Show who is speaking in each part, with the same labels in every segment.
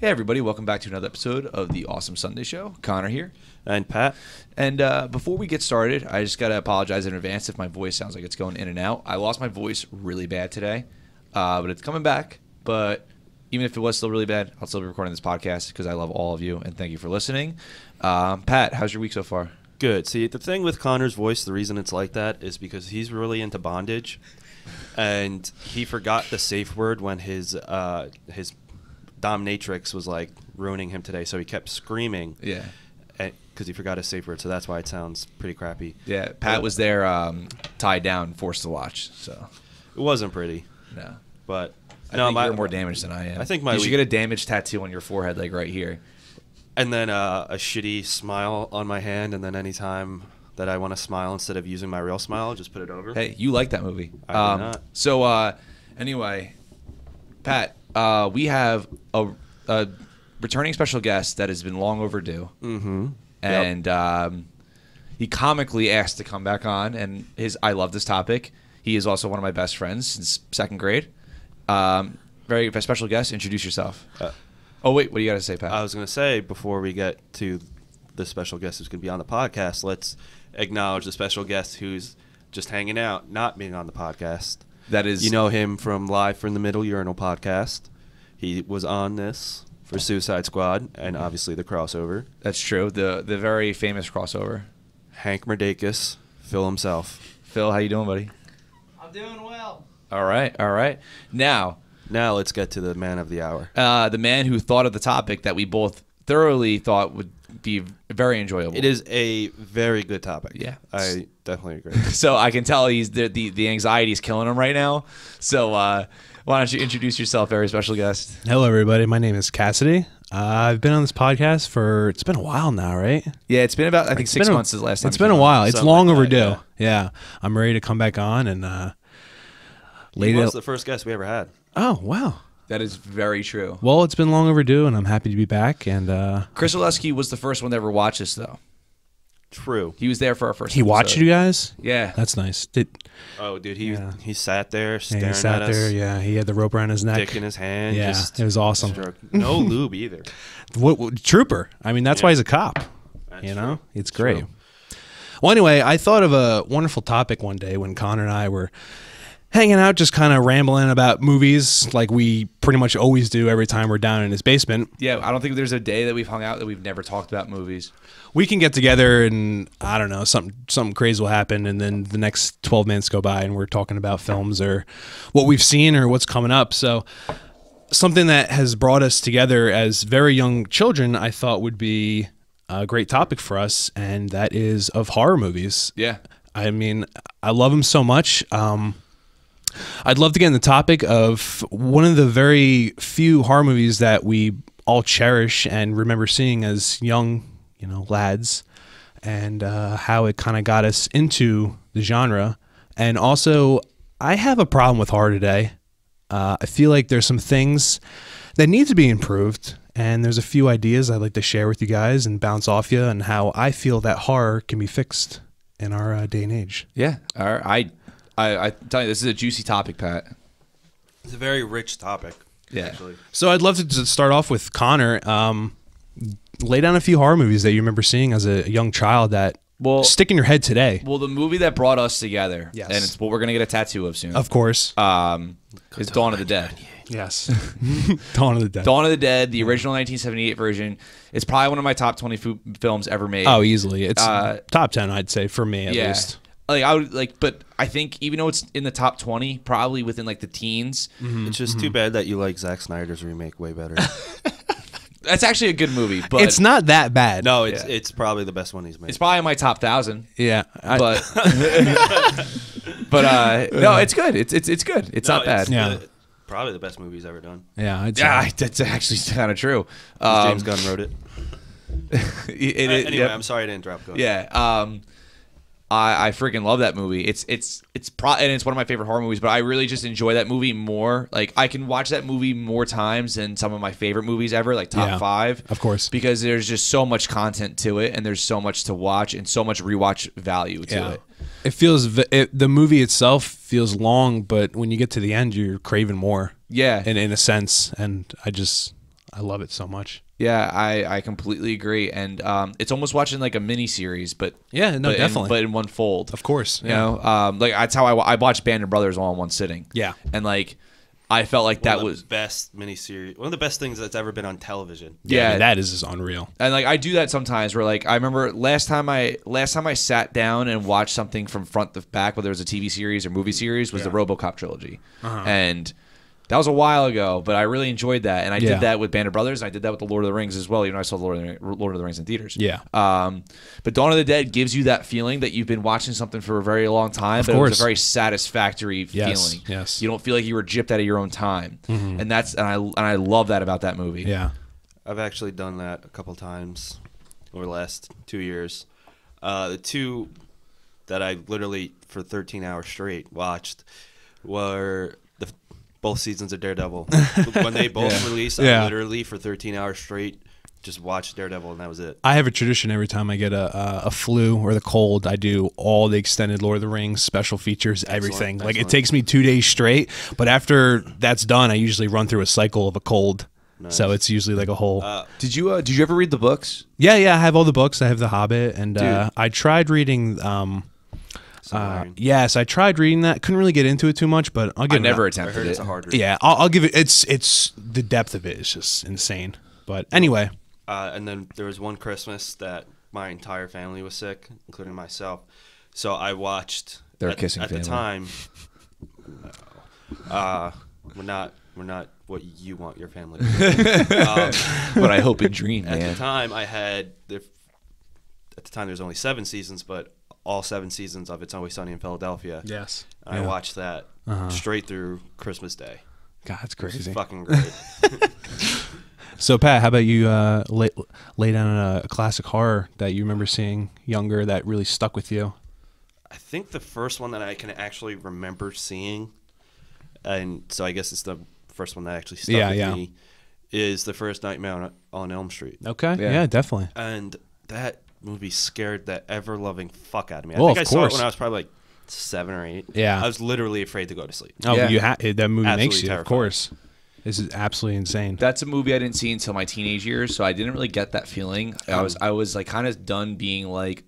Speaker 1: Hey everybody, welcome back to another episode of the Awesome Sunday Show. Connor here.
Speaker 2: And Pat.
Speaker 1: And before we get started, I just got to apologize in advance if my voice sounds like it's going in and out. I lost my voice really bad today, but it's coming back. But even if it was still really bad, I'll still be recording this podcast because I love all of you and thank you for listening. Pat, how's your week so far?
Speaker 2: Good. See, the thing with Connor's voice, the reason it's like that is because he's really into bondage, and he forgot the safe word when his dominatrix was like ruining him today, so he kept screaming.
Speaker 1: Yeah.
Speaker 2: Because he forgot his safe word, so that's why it sounds pretty crappy.
Speaker 1: Yeah, Pat was there tied down, forced to watch. So
Speaker 2: it wasn't pretty.
Speaker 1: No.
Speaker 2: But
Speaker 1: I think you're more damaged than I am.
Speaker 2: I think
Speaker 1: you should get a damage tattoo on your forehead, like right here.
Speaker 2: And then a shitty smile on my hand, and then anytime that I want to smile instead of using my real smile, just put it over.
Speaker 1: Hey, you like that movie.
Speaker 2: I do not.
Speaker 1: So anyway, Pat, we have a returning special guest that has been long overdue.
Speaker 2: Mm-hmm.
Speaker 1: And he comically asked to come back on, and I love this topic. He is also one of my best friends since second grade. Very special guest. Introduce yourself. Oh, wait, what do you got to say, Pat?
Speaker 2: I was going to say, before we get to the special guest who's going to be on the podcast, let's acknowledge the special guest who's just hanging out, not being on the podcast.
Speaker 1: That is...
Speaker 2: You know him from From the Middle Urinal podcast. He was on this for Suicide Squad and obviously the crossover.
Speaker 1: That's true. The very famous crossover.
Speaker 2: Hank Merdakis, Phil himself.
Speaker 1: Phil, how you doing, buddy?
Speaker 3: I'm doing well.
Speaker 1: All right. Now
Speaker 2: let's get to the man of the hour.
Speaker 1: The man who thought of the topic that we both thoroughly thought would be very enjoyable.
Speaker 2: It is a very good topic.
Speaker 1: Yeah.
Speaker 2: I definitely agree.
Speaker 1: So I can tell he's the anxiety is killing him right now. So why don't you introduce yourself, very special guest?
Speaker 3: Hello, everybody. My name is Cassidy. I've been on this podcast it's been a while now, right?
Speaker 1: Yeah, it's been about, I think, 6 months since the last time.
Speaker 3: It's been a while. It's long
Speaker 2: like
Speaker 3: overdue.
Speaker 2: That,
Speaker 3: yeah. I'm ready to come back on and
Speaker 2: he was the first guest we ever had.
Speaker 3: Oh, wow.
Speaker 1: That is very true.
Speaker 3: Well, it's been long overdue, and I'm happy to be back. And
Speaker 1: Chris Oleski was the first one to ever watch this, though.
Speaker 2: True.
Speaker 1: He was there for our first
Speaker 3: He
Speaker 1: episode.
Speaker 3: watched you guys?
Speaker 1: Yeah.
Speaker 3: That's nice.
Speaker 2: Oh, dude, he sat there staring
Speaker 3: he sat
Speaker 2: at us.
Speaker 3: there, yeah. He had the rope around his neck.
Speaker 2: Dick in his hand.
Speaker 3: Yeah,
Speaker 2: just
Speaker 3: it was awesome.
Speaker 2: No lube either.
Speaker 3: Trooper. I mean, that's why he's a cop.
Speaker 2: That's
Speaker 3: you know?
Speaker 2: true.
Speaker 3: It's great.
Speaker 2: True.
Speaker 3: Well, anyway, I thought of a wonderful topic one day when Connor and I were hanging out, just kind of rambling about movies like we pretty much always do every time we're down in his basement.
Speaker 1: Yeah, I don't think there's a day that we've hung out that we've never talked about movies.
Speaker 3: We can get together and, I don't know, something crazy will happen, and then the next 12 minutes go by and we're talking about films or what we've seen or what's coming up. So something that has brought us together as very young children, I thought would be a great topic for us, and that is of horror movies.
Speaker 1: Yeah.
Speaker 3: I mean, I love them so much. I'd love to get in the topic of one of the very few horror movies that we all cherish and remember seeing as young, lads, and how it kind of got us into the genre. And also, I have a problem with horror today. I feel like there's some things that need to be improved, and there's a few ideas I'd like to share with you guys and bounce off you and how I feel that horror can be fixed in our day and age.
Speaker 1: Yeah. I tell you, this is a juicy topic, Pat.
Speaker 2: It's a very rich topic.
Speaker 1: Yeah.
Speaker 2: Actually.
Speaker 3: So I'd love to just start off with Connor. Lay down a few horror movies that you remember seeing as a young child that stick in your head today.
Speaker 1: Well, the movie that brought us together,
Speaker 3: yes,
Speaker 1: and it's what we're going to get a tattoo of soon.
Speaker 3: Of course.
Speaker 1: Is Dawn of the Dead.
Speaker 3: Yes. Dawn of the Dead.
Speaker 1: Dawn of the Dead, the original 1978 version. It's probably one of my top 20 films ever made.
Speaker 3: Oh, easily. It's top 10, I'd say, for me at least.
Speaker 1: But I think even though it's in the top 20, probably within like the teens.
Speaker 2: Mm-hmm. It's just too bad that you like Zack Snyder's remake way better.
Speaker 1: That's actually a good movie, but
Speaker 3: it's not that bad.
Speaker 2: No, it's probably the best one he's made.
Speaker 1: It's probably in my top 1,000.
Speaker 3: Yeah,
Speaker 1: but no, it's good. It's good. It's not bad.
Speaker 3: Yeah.
Speaker 2: Probably the best movie he's ever done.
Speaker 1: Yeah, that's actually kind of true.
Speaker 2: James Gunn wrote it. Anyway,
Speaker 1: yep.
Speaker 2: I'm sorry to interrupt. Go.
Speaker 1: Yeah. I freaking love that movie. It's one of my favorite horror movies, but I really just enjoy that movie more. Like I can watch that movie more times than some of my favorite movies ever, like top 5.
Speaker 3: Of course.
Speaker 1: Because there's just so much content to it and there's so much to watch and so much rewatch value to it.
Speaker 3: It feels the movie itself feels long, but when you get to the end, you're craving more.
Speaker 1: Yeah,
Speaker 3: in a sense, and I love it so much.
Speaker 1: Yeah, I completely agree, and it's almost watching like a mini series, but
Speaker 3: Yeah, no, definitely.
Speaker 1: but in one fold.
Speaker 3: Of course,
Speaker 1: You know, like that's how I watched Band of Brothers all in one sitting.
Speaker 3: Yeah.
Speaker 1: And like I felt like that was
Speaker 2: best miniseries, one of the best things that's ever been on television.
Speaker 3: Yeah, I mean, that is just unreal.
Speaker 1: And like I do that sometimes where like I remember last time I sat down and watched something from front to back, whether it was a TV series or movie series, was the RoboCop trilogy. And that was a while ago, but I really enjoyed that, and I did that with Band of Brothers, and I did that with the Lord of the Rings as well. You know, I saw the Lord of the Rings in theaters.
Speaker 3: Yeah.
Speaker 1: But Dawn of the Dead gives you that feeling that you've been watching something for a very long time, but it was a very satisfactory feeling.
Speaker 3: Yes.
Speaker 1: You don't feel like you were gypped out of your own time, and I love that about that movie.
Speaker 3: Yeah.
Speaker 2: I've actually done that a couple times over the last 2 years. The two that I literally for 13 hours straight watched were both seasons of Daredevil. When they both released, I literally for 13 hours straight just watched Daredevil, and that was it.
Speaker 3: I have a tradition every time I get a flu or the cold, I do all the extended Lord of the Rings special features, everything. Like it takes me 2 days straight, but after that's done, I usually run through a cycle of a cold. Nice. So it's usually like a whole.
Speaker 1: Did you ever read the books?
Speaker 3: Yeah, I have all the books. I have The Hobbit, and I tried reading. Yes, I tried reading that. Couldn't really get into it too much, but I'll give it.
Speaker 1: I never attempted it.
Speaker 2: It's a hard read.
Speaker 3: Yeah, I'll give it. It's the depth of it is just insane. But anyway,
Speaker 2: and then there was one Christmas that my entire family was sick, including myself. So I watched.
Speaker 1: They're kissing
Speaker 2: at
Speaker 1: family.
Speaker 2: the time. We're not what you want your family to be.
Speaker 1: But I hope and dream, man.
Speaker 2: At the time, there's only 7 seasons, but all 7 seasons of It's Always Sunny in Philadelphia.
Speaker 3: yes,
Speaker 2: I watched that straight through Christmas Day.
Speaker 3: God, that's
Speaker 2: It was
Speaker 3: crazy.
Speaker 2: fucking great.
Speaker 3: So Pat, how about you lay down a classic horror that you remember seeing younger that really stuck with you?
Speaker 2: I think the first one that I can actually remember seeing, and so I guess it's the first one that actually stuck with me, is the first Nightmare on Elm Street.
Speaker 3: Okay, yeah, definitely.
Speaker 2: And that movie scared the ever-loving fuck out of me. I
Speaker 3: Well,
Speaker 2: think I
Speaker 3: of
Speaker 2: saw it
Speaker 3: course.
Speaker 2: when I was probably like 7 or 8.
Speaker 3: Yeah.
Speaker 2: I was literally afraid to go to sleep.
Speaker 3: Oh,
Speaker 1: Yeah.
Speaker 3: That movie
Speaker 2: Absolutely
Speaker 3: makes you,
Speaker 2: terrifying.
Speaker 3: of course. This is absolutely insane.
Speaker 1: That's a movie I didn't see until my teenage years, so I didn't really get that feeling. I was like kind of done being like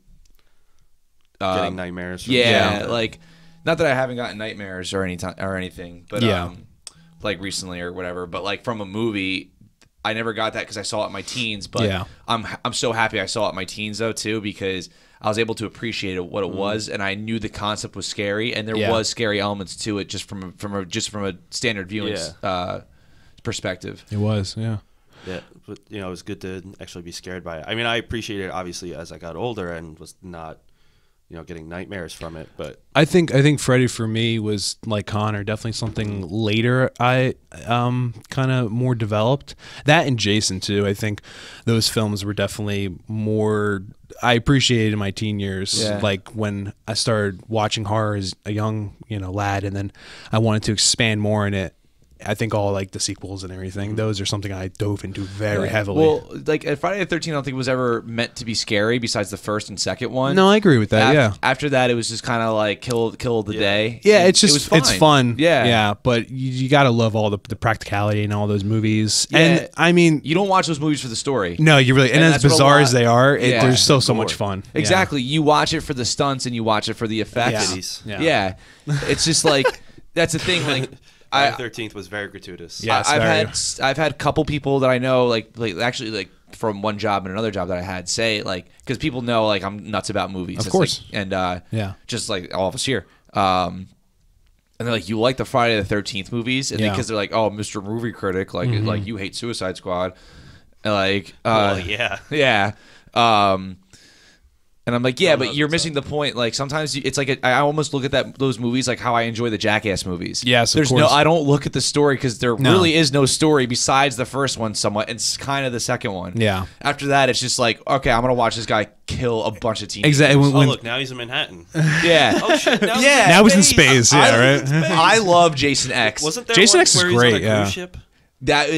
Speaker 2: Getting nightmares. From
Speaker 1: like not that I haven't gotten nightmares or anything, but like recently or whatever. But like from a movie, I never got that because I saw it in my teens. But I'm so happy I saw it in my teens though too, because I was able to appreciate what it was, and I knew the concept was scary, and there was scary elements to it just from a standard viewing perspective.
Speaker 3: It was, yeah.
Speaker 2: Yeah, but it was good to actually be scared by it. I mean, I appreciated it obviously as I got older and was not, getting nightmares from it. But
Speaker 3: I think Freddy for me was like Connor, definitely something later. I kind of more developed that, and Jason too. I think those films were definitely more. I appreciated in my teen years, like when I started watching horror as a young lad, and then I wanted to expand more in it. I think all like the sequels and everything, those are something I dove into very heavily.
Speaker 1: Well, like Friday the 13th, I don't think it was ever meant to be scary besides the first and second one.
Speaker 3: No, I agree with that.
Speaker 1: After that, it was just kind of like kill the day.
Speaker 3: Yeah, it's just
Speaker 1: it was fine.
Speaker 3: it's fun.
Speaker 1: Yeah.
Speaker 3: But you got to love all the practicality in all those movies. Yeah. And I mean,
Speaker 1: you don't watch those movies for the story.
Speaker 3: No, you really. And as bizarre as they are, there's still so
Speaker 2: Gore.
Speaker 3: much fun.
Speaker 1: Exactly. You watch it for the stunts and you watch it for the effects.
Speaker 3: Yeah.
Speaker 1: It's just like that's the thing. Like.
Speaker 2: Friday the 13th was very gratuitous.
Speaker 3: Yes,
Speaker 1: I've had a couple people that I know like actually from one job and another job that I had say like, because people know like I'm nuts about movies,
Speaker 3: of course,
Speaker 1: like, and just like all of us here. And they're like, you like the Friday the 13th movies, and because they're like, oh, Mr. Movie Critic, like like you hate Suicide Squad, and like yeah. And I'm like, but you're missing the point. Like sometimes it's like I almost look at those movies like how I enjoy the Jackass movies.
Speaker 3: Yes,
Speaker 1: there's
Speaker 3: of course.
Speaker 1: I don't look at the story because there really is no story besides the first one. Somewhat, it's kind of the second one.
Speaker 3: Yeah.
Speaker 1: After that, it's just like, okay, I'm gonna watch this guy kill a bunch of teenagers.
Speaker 3: Exactly.
Speaker 2: Look, now he's in Manhattan.
Speaker 1: Yeah.
Speaker 2: Oh shit.
Speaker 3: Now he's in space. Yeah. Right.
Speaker 1: I love Jason X.
Speaker 2: Wasn't there
Speaker 3: Jason
Speaker 2: one
Speaker 3: X is
Speaker 2: where he's
Speaker 3: great,
Speaker 2: on a cruise ship?
Speaker 1: That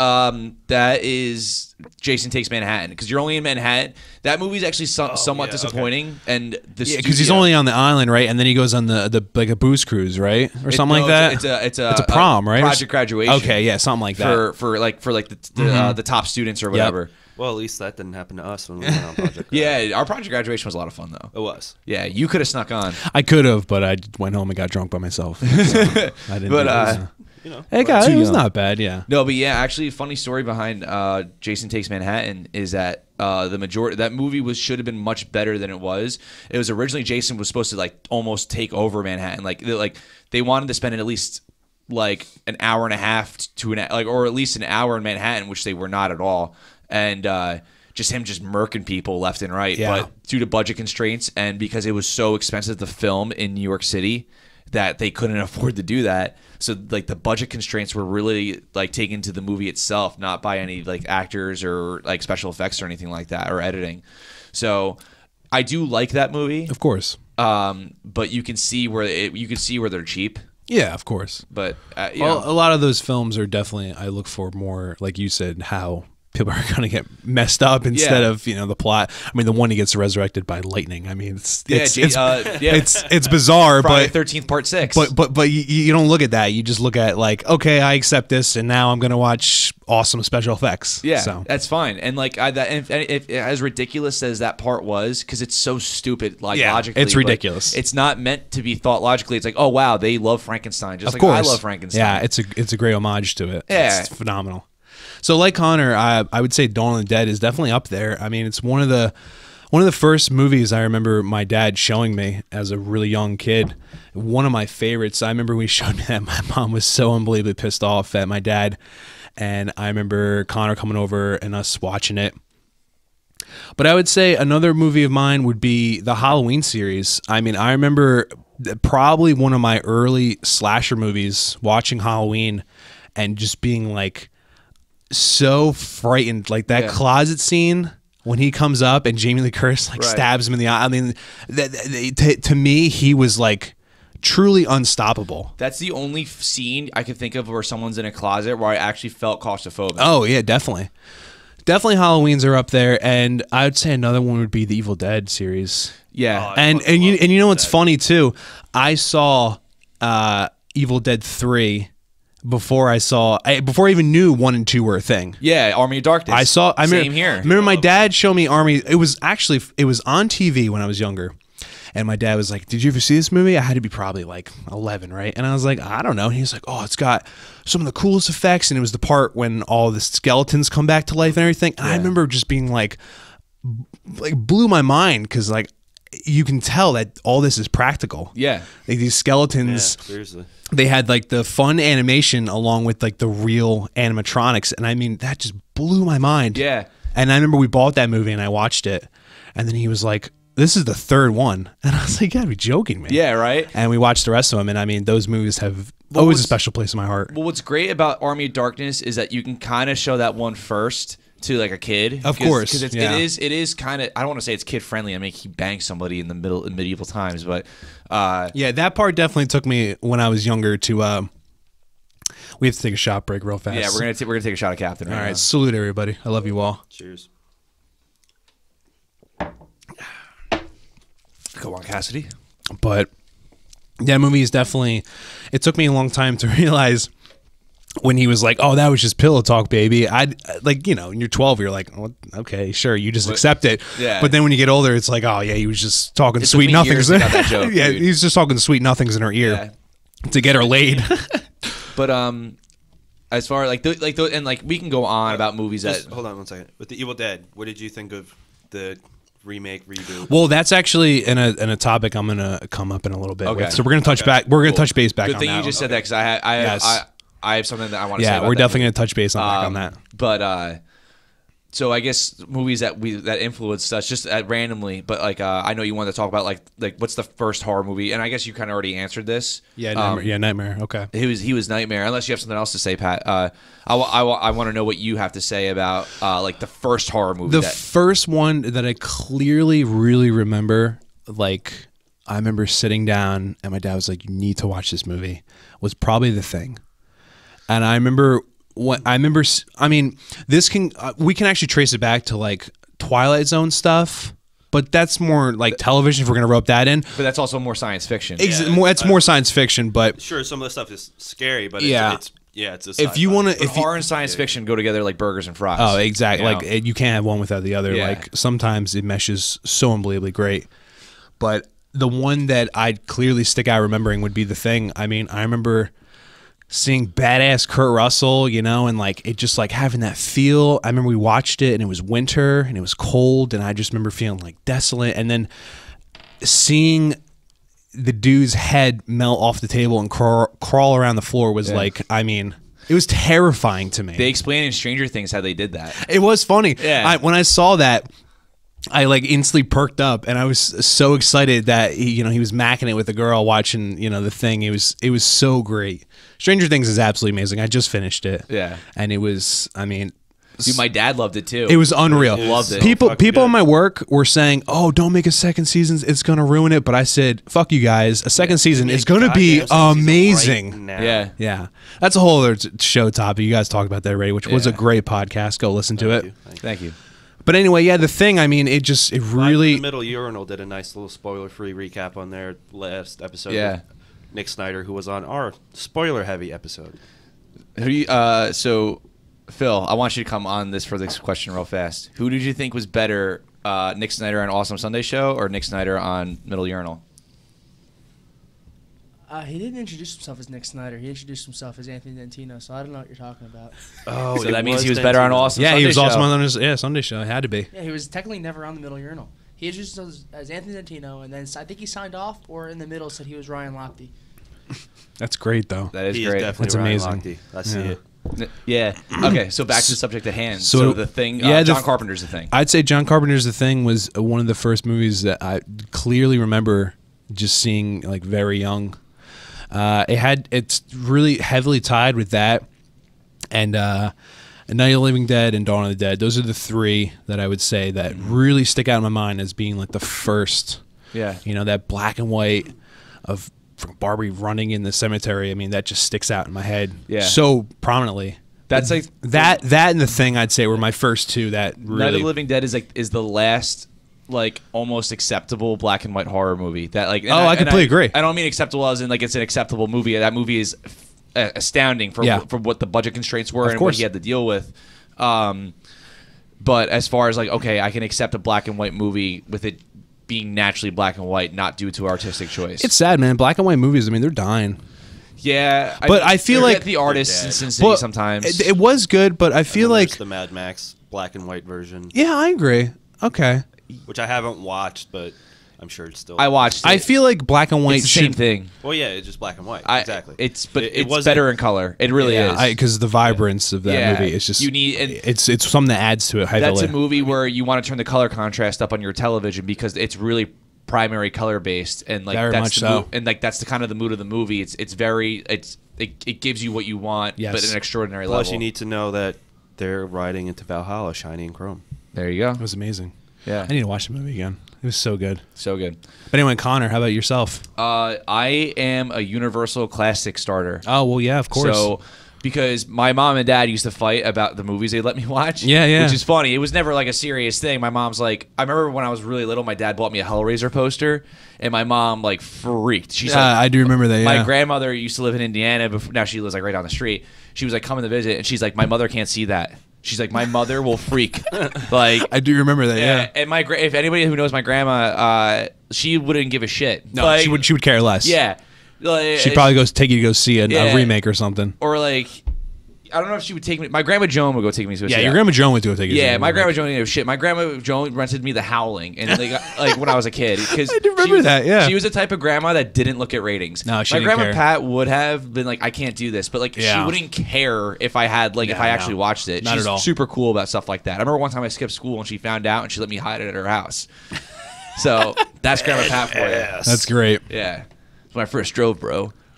Speaker 1: is Jason Takes Manhattan, because you're only in Manhattan. That movie's actually somewhat disappointing, and the
Speaker 3: because he's only on the island, right? And then he goes on the like a booze cruise, right, or something like that.
Speaker 1: It's a
Speaker 3: prom, right?
Speaker 1: Project graduation.
Speaker 3: Okay, yeah, something like that
Speaker 1: for the top students or whatever.
Speaker 2: Well, at least that didn't happen to us when we went on project.
Speaker 1: Yeah, our project graduation was a lot of fun though.
Speaker 2: It was.
Speaker 1: Yeah, you could have snuck on.
Speaker 3: I could have, but I went home and got drunk by myself. So I didn't.
Speaker 1: But
Speaker 2: You know,
Speaker 3: hey guys, it was not bad. Yeah.
Speaker 1: No, but yeah, actually, funny story behind Jason Takes Manhattan is that the majority that movie should have been much better than it was. It was originally Jason was supposed to like almost take over Manhattan. Like they wanted to spend at least like an hour and a half to or at least an hour in Manhattan, which they were not at all. And just murking people left and right.
Speaker 3: Yeah.
Speaker 1: But due to budget constraints and because it was so expensive to film in New York City that they couldn't afford to do that. So like the budget constraints were really like taken to the movie itself, not by any like actors or like special effects or anything like that or editing. So I do like that movie,
Speaker 3: Of course.
Speaker 1: but you can see where they're cheap.
Speaker 3: Yeah, of course.
Speaker 1: But
Speaker 3: Well, a lot of those films are definitely. I look for more, like you said, how people are going to get messed up instead of the plot. I mean, the one he gets resurrected by lightning. I mean, it's bizarre,
Speaker 1: Friday
Speaker 3: but
Speaker 1: 13th Part 6.
Speaker 3: But you don't look at that. You just look at like, okay, I accept this, and now I'm going to watch awesome special effects.
Speaker 1: Yeah,
Speaker 3: so
Speaker 1: that's fine. And like if as ridiculous as that part was, because it's so stupid, like logically,
Speaker 3: it's ridiculous.
Speaker 1: It's not meant to be thought logically. It's like, oh wow, they love Frankenstein, just
Speaker 3: of
Speaker 1: like
Speaker 3: course.
Speaker 1: I love Frankenstein.
Speaker 3: Yeah, it's a great homage to it.
Speaker 1: Yeah.
Speaker 3: It's phenomenal. So like Connor, I would say Dawn of the Dead is definitely up there. I mean, it's one of the first movies I remember my dad showing me as a really young kid. One of my favorites. I remember when he showed me that, my mom was so unbelievably pissed off at my dad. And I remember Connor coming over and us watching it. But I would say another movie of mine would be the Halloween series. I mean, I remember probably one of my early slasher movies, watching Halloween and just being like so frightened. Like that closet scene when he comes up and Jamie Lee Curtis stabs him in the eye. I mean, to me, he was like truly unstoppable.
Speaker 1: That's the only scene I can think of where someone's in a closet where I actually felt claustrophobic.
Speaker 3: Oh yeah, definitely. Definitely Halloweens are up there, and I would say another one would be the Evil Dead series.
Speaker 1: Yeah.
Speaker 3: And you know what's funny too? I saw Evil Dead 3 before I even knew 1 and 2 were a thing.
Speaker 1: Yeah, Army of Darkness. Same here.
Speaker 3: I remember my dad showed me Army. It was on TV when I was younger. And my dad was like, "Did you ever see this movie?" I had to be probably like 11, right? And I was like, "I don't know." And he was like, "Oh, it's got some of the coolest effects." And it was the part when all the skeletons come back to life and everything. And I remember just being like blew my mind, because like you can tell that all this is practical.
Speaker 1: Yeah.
Speaker 3: Like these skeletons.
Speaker 2: Yeah, seriously.
Speaker 3: They had like the fun animation along with like the real animatronics. And I mean, that just blew my mind.
Speaker 1: Yeah.
Speaker 3: And I remember we bought that movie and I watched it. And then he was like, "This is the third one." And I was like, "You gotta be joking me."
Speaker 1: Yeah, right?
Speaker 3: And we watched the rest of them. And I mean, those movies have always a special place in my heart.
Speaker 1: Well, what's great about Army of Darkness is that you can kind of show that one first to like a kid.
Speaker 3: Of course.
Speaker 1: Because it is kind of, I don't want to say it's kid friendly. I mean, he banged somebody in medieval times, but
Speaker 3: yeah, that part definitely took me when I was younger to we have to take a shot break real fast.
Speaker 1: Yeah, we're gonna take a shot at Captain.
Speaker 3: All
Speaker 1: right
Speaker 3: right,
Speaker 1: now.
Speaker 3: salute everybody. I love you all.
Speaker 2: Cheers.
Speaker 1: Go on, Cassidy.
Speaker 3: But that movie is definitely, it took me a long time to realize when he was like, "Oh, that was just pillow talk, baby." I'd like, when you're 12, you're like, "Oh, okay, sure," you just accept it.
Speaker 1: Yeah.
Speaker 3: But then when you get older, it's like, "Oh yeah, he was just talking
Speaker 1: It
Speaker 3: sweet
Speaker 1: took me years
Speaker 3: nothings."
Speaker 1: to get that joke,
Speaker 3: Yeah,
Speaker 1: dude.
Speaker 3: he's just talking sweet nothings in her ear to get her laid.
Speaker 1: But as far and like we can go on about movies
Speaker 2: Just
Speaker 1: that.
Speaker 2: hold on one second. With the Evil Dead, what did you think of the remake, reboot?
Speaker 3: Well, that's actually in a topic I'm gonna come up in a little bit.
Speaker 1: Okay.
Speaker 3: With. So we're gonna touch back. We're gonna touch base back.
Speaker 1: Good
Speaker 3: on
Speaker 1: thing
Speaker 3: that
Speaker 1: you just
Speaker 3: one.
Speaker 1: said that, because I have something that I want to say.
Speaker 3: Yeah,
Speaker 1: about
Speaker 3: we're
Speaker 1: that
Speaker 3: definitely
Speaker 1: movie.
Speaker 3: gonna touch base back on that.
Speaker 1: But so I guess movies that influenced us just randomly. But like I know you wanted to talk about like what's the first horror movie, and I guess you kind of already answered this.
Speaker 3: Yeah, Nightmare. Okay.
Speaker 1: He was Nightmare. Unless you have something else to say, Pat. I want to know what you have to say about like the first horror movie.
Speaker 3: The first one that I clearly really remember, like I remember sitting down and my dad was like, "You need to watch this movie," was probably The Thing. And I remember what I remember. I mean, this can we can actually trace it back to like Twilight Zone stuff. But that's more like television if we're going to rope that in.
Speaker 1: But that's also more science fiction.
Speaker 3: It's more science fiction, but
Speaker 2: sure, some of the stuff is scary, but
Speaker 3: Yeah.
Speaker 2: it's a
Speaker 3: if you want to, if
Speaker 1: horror and science fiction go together like burgers and fries.
Speaker 3: oh, exactly,
Speaker 1: You know?
Speaker 3: like you can't have one without the other.
Speaker 1: Yeah.
Speaker 3: Like sometimes it meshes so unbelievably great. But the one that I'd clearly stick out remembering would be The Thing. I mean, I remember seeing badass Kurt Russell, you know, and like it just like having that feel. I remember we watched it and it was winter and it was cold and I just remember feeling like desolate, and then seeing the dude's head melt off the table and crawl around the floor was like, I mean, it was terrifying to me.
Speaker 1: They explain in Stranger Things how they did that.
Speaker 3: It was funny.
Speaker 1: Yeah.
Speaker 3: When I saw that, I like instantly perked up, and I was so excited that he was macking it with a girl watching The Thing. It was so great. Stranger Things is absolutely amazing. I just finished it.
Speaker 1: Yeah.
Speaker 3: And it was, I mean,
Speaker 1: Dude, my dad loved it too.
Speaker 3: it was unreal.
Speaker 1: Loved it.
Speaker 3: People
Speaker 2: fucking
Speaker 3: in
Speaker 2: good.
Speaker 3: my work were saying, "Oh, don't make a second season. It's going to ruin it." But I said, "Fuck you guys. A second season is going to be
Speaker 2: Goddamn second season
Speaker 3: amazing."
Speaker 2: right now.
Speaker 1: Yeah.
Speaker 3: Yeah. That's a whole other show topic. You guys talked about that already, which was a
Speaker 1: Yeah.
Speaker 3: great podcast. Go listen to it.
Speaker 1: Thank you.
Speaker 3: But anyway, yeah, The Thing, I mean, it
Speaker 2: From
Speaker 3: really
Speaker 2: the Middle Urinal did a nice little spoiler-free recap on their last episode.
Speaker 1: Yeah.
Speaker 2: With Nick Snyder, who was on our spoiler-heavy episode.
Speaker 1: Who do you, so, Phil, I want you to come on this for this question real fast. Who did you think was better, Nick Snyder on Awesome Sunday Show or Nick Snyder on Middle Urinal?
Speaker 4: He didn't introduce himself as Nick Snyder. He introduced himself as Anthony Dantino, so I don't know what you're talking about.
Speaker 2: Oh,
Speaker 1: So that means he was better on Awesome
Speaker 3: Yeah,
Speaker 1: Sunday
Speaker 3: he was
Speaker 1: Show.
Speaker 3: awesome on his Sunday show. It had to be.
Speaker 4: Yeah, he was technically never on the Middle Urinal. He introduced himself as Anthony Dantino, and then I think he signed off, or in the middle said he was Ryan Lochte.
Speaker 3: That's great, though.
Speaker 1: That is
Speaker 2: He
Speaker 1: great.
Speaker 2: is definitely
Speaker 3: That's
Speaker 2: Ryan
Speaker 3: amazing.
Speaker 2: Lochte. I see
Speaker 3: Yeah.
Speaker 2: it.
Speaker 1: Yeah. Okay, so back to the subject at hand.
Speaker 3: So-
Speaker 1: So, The Thing,
Speaker 3: yeah,
Speaker 1: John Carpenter's The Thing.
Speaker 3: I'd say John Carpenter's The Thing was one of the first movies that I clearly remember just seeing like very young. It's really heavily tied with that, and Night of the Living Dead and Dawn of the Dead. Those are the three that I would say that really stick out in my mind as being like the first.
Speaker 1: Yeah.
Speaker 3: That black and white of Barbie running in the cemetery. I mean, that just sticks out in my head
Speaker 1: Yeah.
Speaker 3: so prominently.
Speaker 1: That's like
Speaker 3: That and The Thing, I'd say, were my first two that
Speaker 1: Night of
Speaker 3: really.
Speaker 1: the Living Dead is the last like almost acceptable black and white horror movie that like.
Speaker 3: Oh, I completely agree.
Speaker 1: I don't mean acceptable as in like it's an acceptable movie. That movie is astounding for
Speaker 3: Yeah.
Speaker 1: for what the budget constraints were
Speaker 3: Of
Speaker 1: and
Speaker 3: course.
Speaker 1: what he had to deal with. But as far as like, okay, I can accept a black and white movie with it being naturally black and white, not due to artistic choice.
Speaker 3: It's sad, man. Black and white movies, I mean, they're dying.
Speaker 1: yeah,
Speaker 3: But I feel
Speaker 1: forget
Speaker 3: like-
Speaker 1: the artists
Speaker 2: They're
Speaker 1: in
Speaker 2: dead.
Speaker 1: Sin City
Speaker 3: But
Speaker 1: sometimes.
Speaker 3: It was good, but I feel
Speaker 2: And then
Speaker 3: like.
Speaker 2: there's the Mad Max black and white version,
Speaker 3: Yeah, I agree. Okay.
Speaker 2: which I haven't watched, but I'm sure it's still.
Speaker 1: I watched it.
Speaker 3: I feel like black and white
Speaker 1: it's the same
Speaker 3: should.
Speaker 1: thing.
Speaker 2: Well, yeah, it's just black and white.
Speaker 1: I,
Speaker 2: exactly.
Speaker 1: It's
Speaker 2: It wasn't-
Speaker 1: better in color. It really is.
Speaker 3: Because the vibrance of that
Speaker 1: Yeah.
Speaker 3: movie is just.
Speaker 1: You need- and-
Speaker 3: it's something that adds to it heavily.
Speaker 1: That's a movie where you want to turn the color contrast up on your television because it's really primary color based and like
Speaker 3: Very
Speaker 1: that's
Speaker 3: much
Speaker 1: the
Speaker 3: so.
Speaker 1: and like that's the kind of the mood of the movie. It gives you what you want,
Speaker 3: Yes.
Speaker 1: but at an extraordinary
Speaker 2: Plus,
Speaker 1: level.
Speaker 2: you need to know that they're riding into Valhalla, shiny and chrome.
Speaker 1: There you go.
Speaker 3: It was amazing.
Speaker 1: Yeah,
Speaker 3: I need to watch the movie again. It was so good.
Speaker 1: so good.
Speaker 3: But anyway, Connor, how about yourself?
Speaker 1: I am a Universal Classic starter.
Speaker 3: Oh well, yeah, of course.
Speaker 1: So, because my mom and dad used to fight about the movies they let me watch.
Speaker 3: Yeah, yeah.
Speaker 1: Which is funny. It was never like a serious thing. My mom's like, I remember when I was really little, my dad bought me a Hellraiser poster, and my mom like freaked. She's like,
Speaker 3: I do remember that.
Speaker 1: my
Speaker 3: Yeah.
Speaker 1: grandmother used to live in Indiana, but now she lives like right down the street. She was like coming to visit, and she's like, my mother can't see that. She's like, my mother will freak. Like,
Speaker 3: I do remember that. Yeah.
Speaker 1: and if anybody who knows my grandma, she wouldn't give a shit.
Speaker 3: No,
Speaker 1: Like,
Speaker 3: she would care less.
Speaker 1: Yeah. Like,
Speaker 3: She'd probably take you to go see a
Speaker 1: Yeah.
Speaker 3: remake or something.
Speaker 1: or like, I don't know if she would take me. My grandma Joan would go take me to a
Speaker 3: Yeah,
Speaker 1: see
Speaker 3: your
Speaker 1: that.
Speaker 3: grandma Joan would do it. Take you to see
Speaker 1: Yeah,
Speaker 3: a
Speaker 1: my
Speaker 3: remake.
Speaker 1: grandma Joan didn't know shit. My grandma Joan rented me The Howling, and like when I was a kid, because
Speaker 3: I do remember that, yeah.
Speaker 1: she was the type of grandma that didn't look at ratings.
Speaker 3: No, she
Speaker 1: my
Speaker 3: didn't
Speaker 1: grandma
Speaker 3: care.
Speaker 1: Pat would have been like, I can't do this, but like she
Speaker 3: Yeah.
Speaker 1: wouldn't care if I had like if I
Speaker 3: no.
Speaker 1: actually watched it.
Speaker 3: Not
Speaker 1: She's
Speaker 3: at all.
Speaker 1: super cool about stuff like that. I remember one time I skipped school and she found out and she let me hide it at her house. So that's Grandma Pat for you.
Speaker 3: That's great.
Speaker 1: Yeah, it's when I first drove, bro.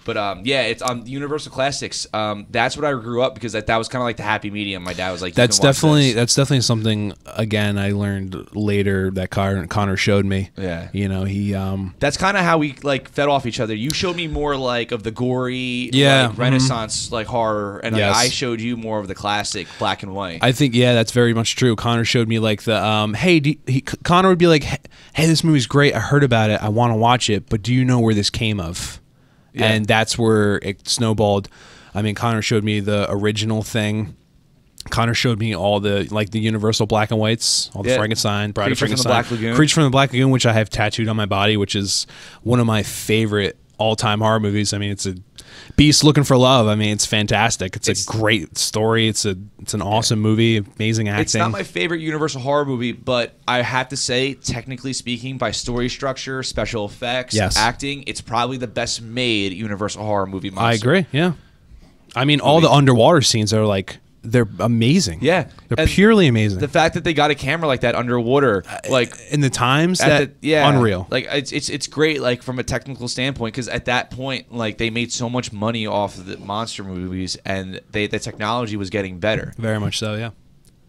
Speaker 1: But yeah, it's on Universal Classics. That's what I grew up because that was kind of like the happy medium. My dad was like,
Speaker 3: That's definitely something. Again, I learned later that Connor showed me.
Speaker 1: Yeah,
Speaker 3: you know, he.
Speaker 1: That's kind of how we like fed off each other. You showed me more like of the gory, like, Renaissance like horror, and like, I showed you more of the classic black and white.
Speaker 3: I think that's very much true. Connor showed me like the Connor would be like, hey, this movie's great. I heard about it. I want to watch it, but do you know where this came of? Yeah. And that's where it snowballed. I mean, Connor showed me the original thing. Connor showed me all the the Universal black and whites, all the Frankenstein, Bride of Frankenstein, Creature from the Black Lagoon, which I have tattooed on my body, which is one of my favorite all-time horror movies. I mean, it's a beast looking for love. I mean, it's fantastic. It's a great story. It's an awesome movie. Amazing acting.
Speaker 1: It's not my favorite Universal horror movie, but I have to say, technically speaking, by story structure, special effects, acting, it's probably the best made Universal horror movie. Monster.
Speaker 3: I agree. Yeah, I mean, all the underwater scenes are like. They're amazing.
Speaker 1: Yeah,
Speaker 3: they're purely amazing.
Speaker 1: The fact that they got a camera like that underwater, like
Speaker 3: in the times unreal.
Speaker 1: Like it's great, like from a technical standpoint, because at that point, like they made so much money off of the monster movies, and the technology was getting better.
Speaker 3: Very much so, yeah.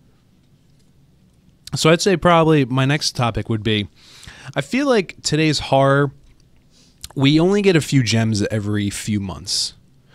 Speaker 3: So I'd say probably my next topic would be, I feel like today's horror, we only get a few gems every few months.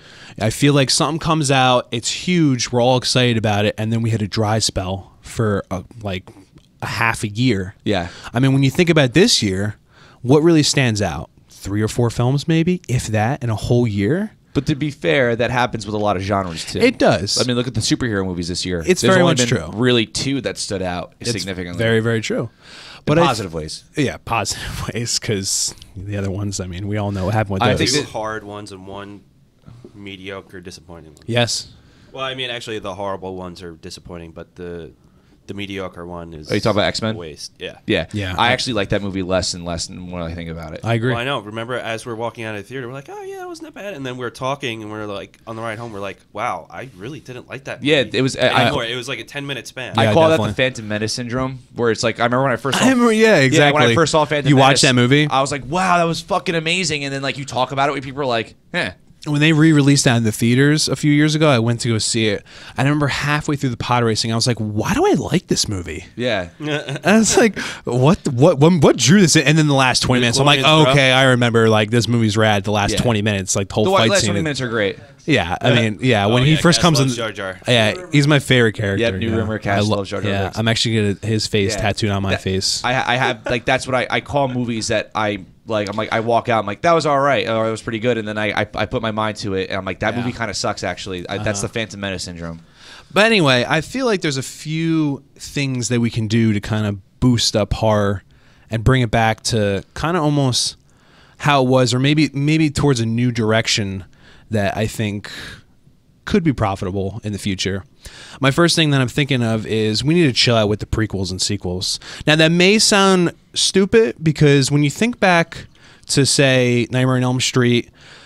Speaker 3: I feel like something comes out, it's huge, we're all excited about it, and then we hit a dry spell for like a half a year.
Speaker 1: Yeah.
Speaker 3: I mean, when you think about this year, what really stands out? 3 or 4 films maybe, if that, in a whole year?
Speaker 1: But to be fair, that happens with a lot of genres too.
Speaker 3: It does.
Speaker 1: I mean, look at the superhero movies this year.
Speaker 3: It's very much true.
Speaker 1: Really 2 that stood out significantly.
Speaker 3: Very, very true.
Speaker 1: But in positive ways.
Speaker 3: Yeah, positive ways, because the other ones, I mean, we all know what happened with those.
Speaker 2: I think the hard ones and one mediocre, disappointing one.
Speaker 3: Yes.
Speaker 2: Well, I mean, actually, the horrible ones are disappointing, but the mediocre one is.
Speaker 1: Are you talking about X-Men?
Speaker 2: Waste. Yeah.
Speaker 3: Yeah.
Speaker 1: I actually like that movie less and less and when I think about it.
Speaker 3: I agree.
Speaker 2: Well, I know. Remember, as we're walking out of the theater, we're like, "Oh yeah, that wasn't that bad," and then we're talking, and we're like, on the ride home, we're like, "Wow, I really didn't like that movie."
Speaker 1: Yeah, it was.
Speaker 2: It was like a 10-minute span.
Speaker 1: I call
Speaker 3: definitely.
Speaker 1: that the Phantom Menace syndrome, where it's like I remember when I first.
Speaker 3: Yeah, exactly.
Speaker 1: When I first saw Phantom Menace,
Speaker 3: you watched that movie.
Speaker 1: I was like, "Wow, that was fucking amazing," and then like you talk about it, with people are like, "Eh."
Speaker 3: When they re-released that in the theaters a few years ago, I went to go see it. I remember halfway through the pod racing, I was like, "Why do I like this movie?"
Speaker 1: Yeah,
Speaker 3: and I was like, "What drew this in?" And then the last 20 minutes, I'm like, "Oh, okay, I remember. Like this movie's rad." The last 20 minutes, like the whole fight
Speaker 1: last
Speaker 3: scene.
Speaker 1: 20 minutes are great.
Speaker 3: Yeah, I mean, when he first comes in,
Speaker 2: Jar Jar.
Speaker 3: yeah, he's my favorite character.
Speaker 1: Yep, new rumor. Cass loves Jar Jar.
Speaker 3: Yeah, I'm actually getting his face tattooed on my face.
Speaker 1: I have like that's what I call movies that I like. I'm like I walk out. I'm like that was all right, or it was pretty good, and then I put my mind to it, and I'm like that movie kind of sucks. Actually, that's the Phantom Menace syndrome.
Speaker 3: But anyway, I feel like there's a few things that we can do to kind of boost up horror and bring it back to kind of almost how it was, or maybe towards a new direction that I think could be profitable in the future. My first thing that I'm thinking of is we need to chill out with the prequels and sequels. Now, that may sound stupid because when you think back to, say, Nightmare on Elm Street,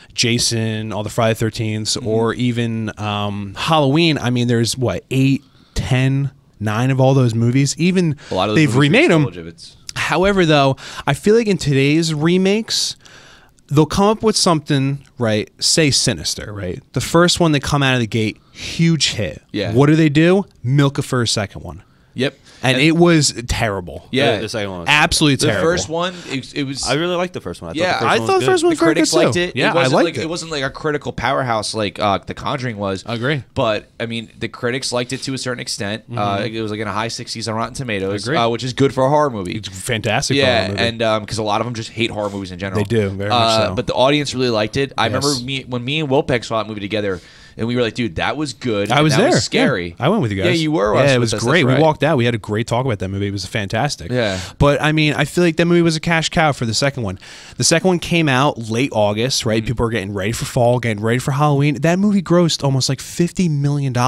Speaker 3: Jason, all the Friday the 13th, or even Halloween, I mean, there's, 8, 10, 9 of all those movies. Even
Speaker 1: a lot of
Speaker 3: they've remade them.
Speaker 1: Exhibits.
Speaker 3: However, though, I feel like in today's remakes, they'll come up with something, right? Say Sinister, right? The first one, they come out of the gate, huge hit.
Speaker 1: Yeah.
Speaker 3: What do? Milk it for a second one.
Speaker 1: Yep.
Speaker 3: And it was terrible.
Speaker 1: Yeah.
Speaker 2: The second one was
Speaker 3: absolutely
Speaker 1: the
Speaker 3: terrible.
Speaker 1: first one, it was.
Speaker 2: I really liked the first one.
Speaker 3: I thought the first one was
Speaker 1: the critics
Speaker 3: very good
Speaker 1: liked
Speaker 3: too.
Speaker 1: it.
Speaker 3: Yeah,
Speaker 1: I liked
Speaker 3: it.
Speaker 1: It wasn't like a critical powerhouse like The Conjuring was.
Speaker 3: I agree.
Speaker 1: But I mean, the critics liked it to a certain extent. It was like in a high 60s on Rotten Tomatoes,
Speaker 3: agree.
Speaker 1: which is good for a horror movie.
Speaker 3: It's fantastic.
Speaker 1: Yeah,
Speaker 3: horror movie.
Speaker 1: and because a lot of them just hate horror movies in general.
Speaker 3: They do very much so.
Speaker 1: But the audience really liked it. I
Speaker 3: Yes.
Speaker 1: remember when me and Wilpeg saw that movie together. And we were like, dude, that was good.
Speaker 3: I was
Speaker 1: that
Speaker 3: there.
Speaker 1: Was scary.
Speaker 3: Yeah. I went with you guys.
Speaker 1: Yeah, you were.
Speaker 3: Yeah, it was
Speaker 1: with us.
Speaker 3: great.
Speaker 1: That's right.
Speaker 3: We walked out. We had a great talk about that movie. It was fantastic.
Speaker 1: Yeah.
Speaker 3: But I mean, I feel like that movie was a cash cow for the second one. The second one came out late August, right? People were getting ready for fall, getting ready for Halloween. That movie grossed almost like $50 million.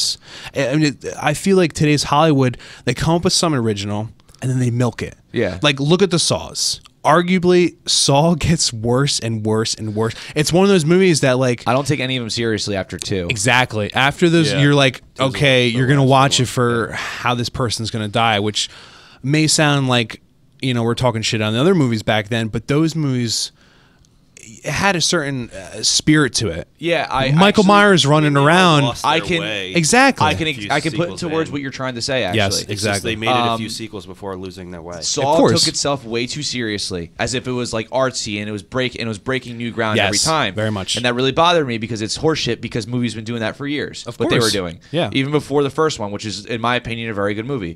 Speaker 3: I mean, I feel like today's Hollywood, they come up with something original and then they milk it.
Speaker 1: Yeah.
Speaker 3: Like, look at the Saws. Arguably, Saw gets worse and worse and worse. It's one of those movies that, like,
Speaker 1: I don't take any of them seriously after 2.
Speaker 3: exactly. After those, you're like, okay, you're going to watch it for how this person's going to die, which may sound like, we're talking shit on the other movies back then, but those movies, it had a certain spirit to it.
Speaker 1: Yeah,
Speaker 3: Michael Myers running around. Exactly.
Speaker 1: I can put into words what you're trying to say. Actually,
Speaker 3: Yes,
Speaker 2: It's
Speaker 3: exactly.
Speaker 2: just they made it a few sequels before losing their way.
Speaker 1: Saw
Speaker 3: Of course.
Speaker 1: took itself way too seriously, as if it was like artsy and it was breaking new ground
Speaker 3: Yes,
Speaker 1: every time.
Speaker 3: very much.
Speaker 1: And that really bothered me because it's horseshit. Because movies been doing that for years.
Speaker 3: Of
Speaker 1: what they were
Speaker 3: course.
Speaker 1: doing.
Speaker 3: Yeah.
Speaker 1: Even before the first one, which is in my opinion a very good movie.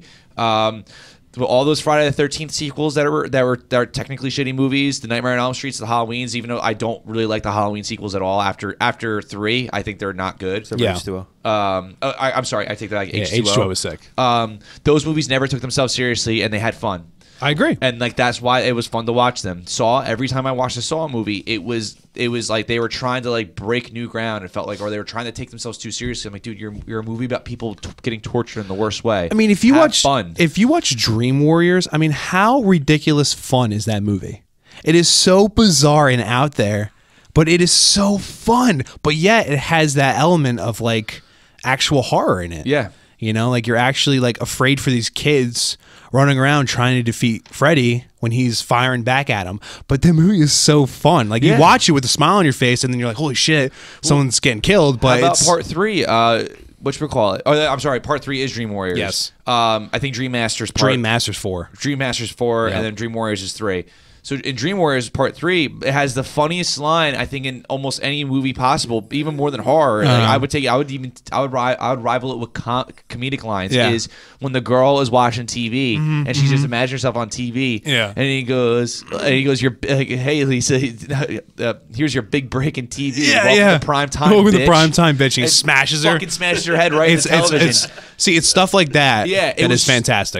Speaker 1: All those Friday the 13th sequels that are technically shitty movies, the Nightmare on Elm Streets, the Halloweens, even though I don't really like the Halloween sequels at all. After 3, I think they're not good.
Speaker 3: Yeah.
Speaker 2: H2O.
Speaker 1: I'm sorry, I take that back.
Speaker 3: Yeah,
Speaker 1: H2O.
Speaker 3: H2O was sick.
Speaker 1: Those movies never took themselves seriously and they had fun.
Speaker 3: I agree.
Speaker 1: And like that's why it was fun to watch them. Saw, every time I watched a Saw movie, it was like they were trying to like break new ground. It felt like, or they were trying to take themselves too seriously. I'm like, dude, you're a movie about people getting tortured in the worst way.
Speaker 3: I mean, if you
Speaker 1: Have
Speaker 3: watch
Speaker 1: fun.
Speaker 3: if you watch Dream Warriors, I mean, how ridiculous fun is that movie? It is so bizarre and out there, but it is so fun. But yet it has that element of like actual horror in it.
Speaker 1: Yeah.
Speaker 3: You know, like you're actually like afraid for these kids running around trying to defeat Freddy when he's firing back at him. But the movie is so fun. Like
Speaker 1: Yeah.
Speaker 3: you watch it with a smile on your face and then you're like, holy shit, someone's getting killed. But
Speaker 1: How about
Speaker 3: it's
Speaker 1: part 3? Whatchamacallit? Oh, I'm sorry. Part 3 is Dream Warriors.
Speaker 3: Yes.
Speaker 1: I think Dream Masters.
Speaker 3: Dream Masters 4.
Speaker 1: Dream Masters 4,
Speaker 3: Yeah.
Speaker 1: and then Dream Warriors is 3. So in Dream Warriors Part 3, it has the funniest line I think in almost any movie possible, even more than horror. Like, I would rival it with comedic lines.
Speaker 3: Yeah.
Speaker 1: Is when the girl is watching TV and she's just imagining herself on TV.
Speaker 3: Yeah.
Speaker 1: And he goes, "You're hey Lisa, here's your big break in TV. Welcome to prime time.
Speaker 3: Welcome to
Speaker 1: bitch."
Speaker 3: prime time, bitch. And he
Speaker 1: And
Speaker 3: smashes her.
Speaker 1: Fucking smashes her head right in the television.
Speaker 3: It's stuff like that.
Speaker 1: Yeah,
Speaker 3: that is fantastic.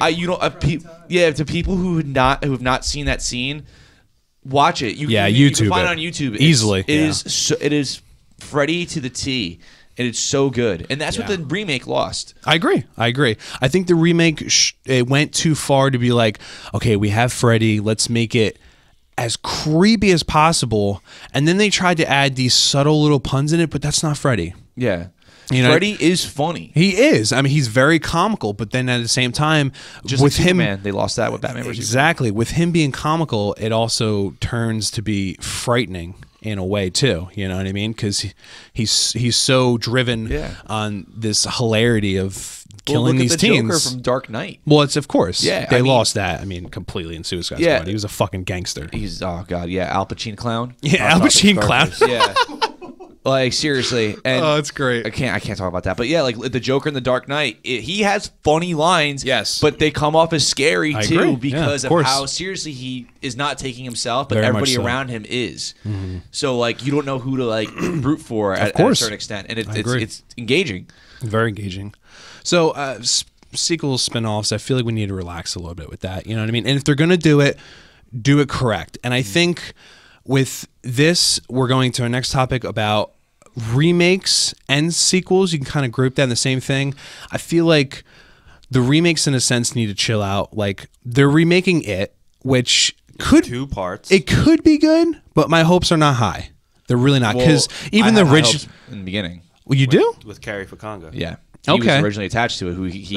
Speaker 1: To people who have not seen that scene, watch it. You can
Speaker 3: YouTube
Speaker 1: find
Speaker 3: it.
Speaker 1: it on YouTube
Speaker 3: Easily.
Speaker 1: It is Freddy to the T, and it's so good. And that's what
Speaker 3: Yeah.
Speaker 1: the remake lost.
Speaker 3: I agree. I think the remake it went too far to be like, okay, we have Freddy, let's make it as creepy as possible. And then they tried to add these subtle little puns in it, but that's not Freddy.
Speaker 1: Yeah,
Speaker 3: You know,
Speaker 1: Freddy is funny.
Speaker 3: He is. I mean, he's very comical, but then at the same time,
Speaker 1: Just
Speaker 3: with
Speaker 1: like
Speaker 3: him,
Speaker 1: Superman, they lost that with Batman vs.
Speaker 3: exactly. With him being comical, it also turns to be frightening in a way too. You know what I mean? Because he's so driven on this hilarity of killing
Speaker 1: look
Speaker 3: these
Speaker 1: at the
Speaker 3: teens.
Speaker 1: Joker from Dark Knight.
Speaker 3: Well, it's of course.
Speaker 1: Yeah,
Speaker 3: they
Speaker 1: I mean-
Speaker 3: lost that. I mean, completely in Suicide
Speaker 1: Yeah.
Speaker 3: Squad. He was a fucking gangster.
Speaker 1: He's Al Pacino clown.
Speaker 3: Yeah, Al Pacino clown.
Speaker 1: Yeah. Like seriously, and
Speaker 3: it's great.
Speaker 1: I can't talk about that, but yeah, like the Joker in the Dark Knight, he has funny lines,
Speaker 3: Yes.
Speaker 1: but they come off as scary
Speaker 3: I
Speaker 1: too
Speaker 3: agree.
Speaker 1: because
Speaker 3: Yeah,
Speaker 1: of
Speaker 3: of course.
Speaker 1: how seriously he is not taking himself, but
Speaker 3: Very much
Speaker 1: everybody
Speaker 3: so.
Speaker 1: around him is. So like you don't know who to like root for at a
Speaker 3: course.
Speaker 1: certain extent, and
Speaker 3: I agree.
Speaker 1: it's engaging.
Speaker 3: Very engaging. So, sequels, spin-offs, I feel like we need to relax a little bit with that. You know what I mean? And if they're going to do it correct. And I think with this, we're going to our next topic about remakes and sequels. You can kind of group that in the same thing. I feel like the remakes, in a sense, need to chill out. Like, they're remaking it, which could...
Speaker 2: 2 parts.
Speaker 3: It could be good, but my hopes are not high. They're really not. Because even
Speaker 1: I
Speaker 3: the
Speaker 1: had high
Speaker 3: original...
Speaker 1: hopes in the beginning.
Speaker 3: Well, you do?
Speaker 2: with Carrie Fakanga.
Speaker 1: Yeah. He
Speaker 3: Okay.
Speaker 1: was originally attached to it. He's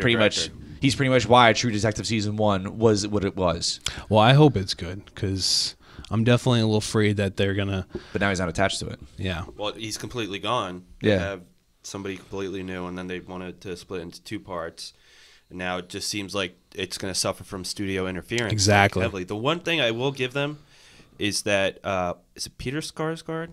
Speaker 1: pretty much why True Detective season 1 was what it was.
Speaker 3: Well, I hope it's good, because I'm definitely a little afraid that they're going to...
Speaker 1: But now he's not attached to it.
Speaker 3: Yeah.
Speaker 2: Well, he's completely gone.
Speaker 1: Yeah.
Speaker 2: They have somebody completely new, and then they wanted to split into 2 parts. And now it just seems like it's going to suffer from studio interference.
Speaker 3: Exactly.
Speaker 2: Heavily. The one thing I will give them is that is it Peter Skarsgård?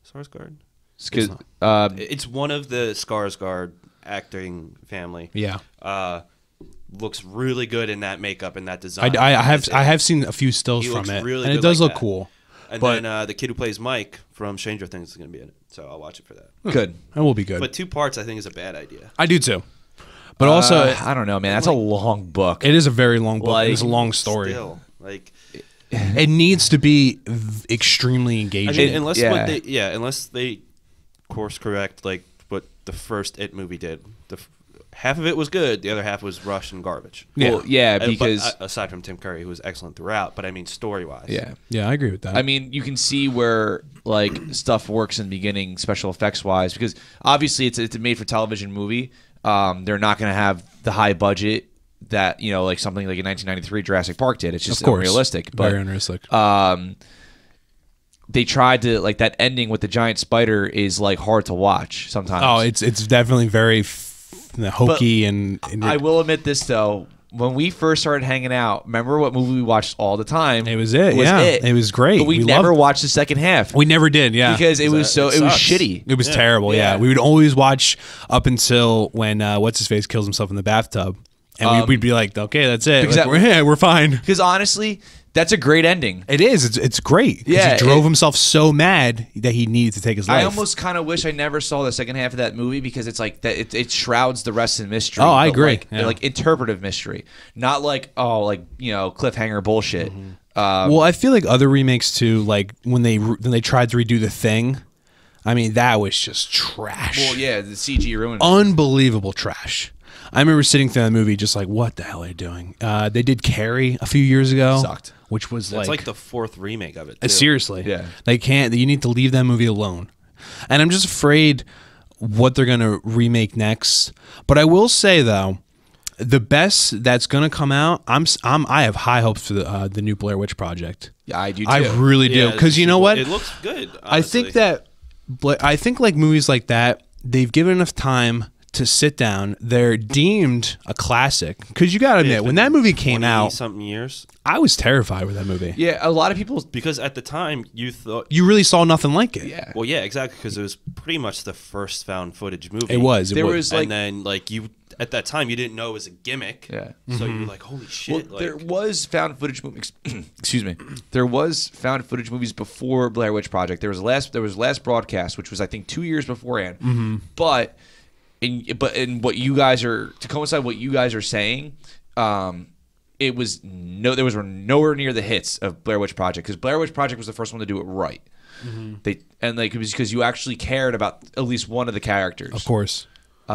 Speaker 2: It's one of the Skarsgård acting family.
Speaker 3: Yeah.
Speaker 2: Looks really good in that makeup and that design.
Speaker 3: I have seen a few stills
Speaker 2: He
Speaker 3: from
Speaker 2: looks
Speaker 3: it,
Speaker 2: really
Speaker 3: and it
Speaker 2: good
Speaker 3: does
Speaker 2: like
Speaker 3: look
Speaker 2: that.
Speaker 3: cool.
Speaker 2: And
Speaker 3: but-
Speaker 2: then the kid who plays Mike from Stranger Things is going to be in it, so I'll watch it for that.
Speaker 1: Good.
Speaker 3: It will be good.
Speaker 2: But 2 parts, I think, is a bad idea.
Speaker 3: I do too. But also,
Speaker 1: I don't know, man. That's a long book.
Speaker 3: it is a very long book.
Speaker 1: Like,
Speaker 3: It's a long story.
Speaker 2: Still, like,
Speaker 3: It needs to be extremely
Speaker 2: I
Speaker 3: engaging.
Speaker 2: mean, unless
Speaker 1: yeah.
Speaker 2: unless they course correct like what the first It movie did. Half of it was good, the other half was rushed and garbage.
Speaker 1: Well, yeah,
Speaker 2: But,
Speaker 1: because
Speaker 2: aside from Tim Curry, who was excellent throughout, but I mean story wise,
Speaker 1: yeah.
Speaker 3: Yeah, I agree with that.
Speaker 1: I mean, you can see where like stuff works in the beginning, special effects wise, because obviously it's a made for television movie. They're not going to have the high budget that like something like in 1993 Jurassic Park did. It's just
Speaker 3: of course,
Speaker 1: unrealistic. But
Speaker 3: very unrealistic.
Speaker 1: they tried to like that ending with the giant spider is like hard to watch sometimes.
Speaker 3: Oh, it's definitely very hokey and
Speaker 1: I will admit this though. When we first started hanging out, remember what movie we watched all the time?
Speaker 3: it was it. It was great.
Speaker 1: But we never watched the second half.
Speaker 3: We never did. Yeah,
Speaker 1: because it was shitty.
Speaker 3: It was terrible. Yeah. We would always watch up until when what's his face kills himself in the bathtub, and we'd be like, okay, that's it. Like, we're fine.
Speaker 1: Because honestly, that's a great ending.
Speaker 3: It is. It's great.
Speaker 1: Yeah,
Speaker 3: he drove himself so mad that he needed to take his life.
Speaker 1: I almost kind of wish I never saw the second half of that movie because it's like that. It shrouds the rest in mystery.
Speaker 3: Oh, I agree.
Speaker 1: Like interpretive mystery, not like cliffhanger bullshit.
Speaker 3: Well, I feel like other remakes too, like when they tried to redo The Thing. I mean, that was just trash.
Speaker 1: Well, yeah, the CG ruined it.
Speaker 3: Unbelievable trash. I remember sitting through that movie just like, what the hell are you doing? They did Carrie a few years ago.
Speaker 1: Sucked.
Speaker 3: Which was
Speaker 2: It's like the 4th remake of it, too.
Speaker 3: Seriously.
Speaker 1: Yeah.
Speaker 3: They can't. You need to leave that movie alone. And I'm just afraid what they're going to remake next. But I will say, though, the best that's going to come out, I have high hopes for the new Blair Witch Project.
Speaker 1: Yeah, I do too.
Speaker 3: I really do. Because you know what?
Speaker 2: It looks good, honestly.
Speaker 3: I think like movies like that, they've given enough time to sit down. They're deemed a classic. Because you got to admit, when that movie came out,
Speaker 2: something years,
Speaker 3: I was terrified with that movie.
Speaker 1: Yeah, a lot of people,
Speaker 2: because at the time you thought
Speaker 3: you really saw nothing like it.
Speaker 1: Yeah.
Speaker 2: Well, yeah, exactly, because it was pretty much the first found footage movie.
Speaker 3: It was.
Speaker 2: And then like you at that time you didn't know it was a gimmick.
Speaker 1: Yeah.
Speaker 2: So you were like, holy shit!
Speaker 1: Well, there was found footage movies. Excuse me. There was found footage movies before Blair Witch Project. There was last broadcast, which was I think 2 years beforehand. But in what you guys are to coincide what you guys are saying, there was nowhere near the hits of Blair Witch Project because Blair Witch Project was the first one to do it right. It was because you actually cared about at least one of the characters.
Speaker 3: Of course.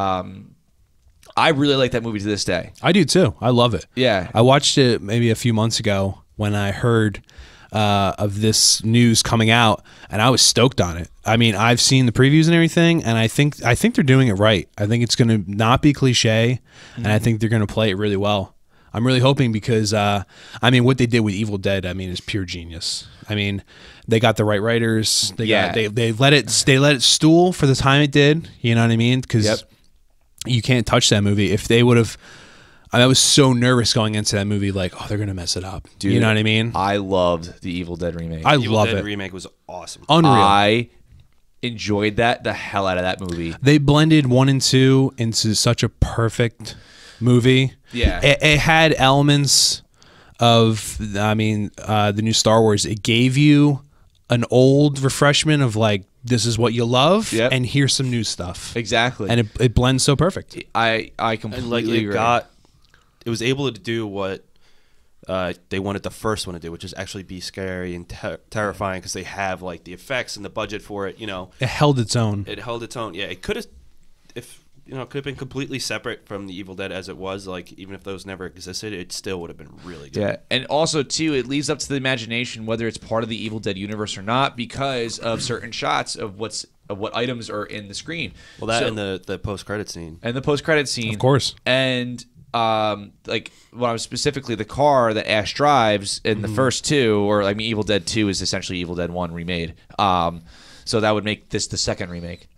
Speaker 1: I really like that movie to this day.
Speaker 3: I do too. I love it.
Speaker 1: Yeah.
Speaker 3: I watched it maybe a few months ago when I heard of this news coming out, and I was stoked on it. I mean, I've seen the previews and everything, and I think they're doing it right. I think it's going to not be cliche, and I think they're going to play it really well. I'm really hoping because, I mean, what they did with Evil Dead, I mean, is pure genius. I mean, they got the right writers. They let it stool for the time it did. You know what I mean? Because you can't touch that movie. If they would have, I was so nervous going into that movie, like, oh, they're gonna mess it up.
Speaker 1: Dude,
Speaker 3: you know what I mean?
Speaker 1: I loved the Evil Dead remake.
Speaker 2: Evil Dead
Speaker 3: it.
Speaker 2: remake was awesome.
Speaker 3: Unreal.
Speaker 1: I enjoyed the hell out of that movie.
Speaker 3: They blended 1 and 2 into such a perfect movie.
Speaker 1: Yeah.
Speaker 3: It had elements of, I mean, the new Star Wars. It gave you an old refreshment of like, this is what you love, and here's some new stuff.
Speaker 1: Exactly.
Speaker 3: And it blends so perfect.
Speaker 1: I completely
Speaker 2: And like
Speaker 1: agree.
Speaker 2: it was able to do what they wanted the first one to do, which is actually be scary and terrifying because they have like the effects and the budget for it. You know,
Speaker 3: It held its own.
Speaker 2: it held its own. Yeah, it could have, could have been completely separate from the Evil Dead as it was. Like even if those never existed, it still would have been really good.
Speaker 1: Yeah, and also too, it leaves up to the imagination whether it's part of the Evil Dead universe or not because of certain shots of what items are in the screen.
Speaker 2: Well, that and the post credit scene.
Speaker 1: And the post credit scene,
Speaker 3: Of course.
Speaker 1: and like what I was specifically the car that Ash drives in the first two, or I mean, Evil Dead 2 is essentially Evil Dead 1 remade. So that would make this the second remake.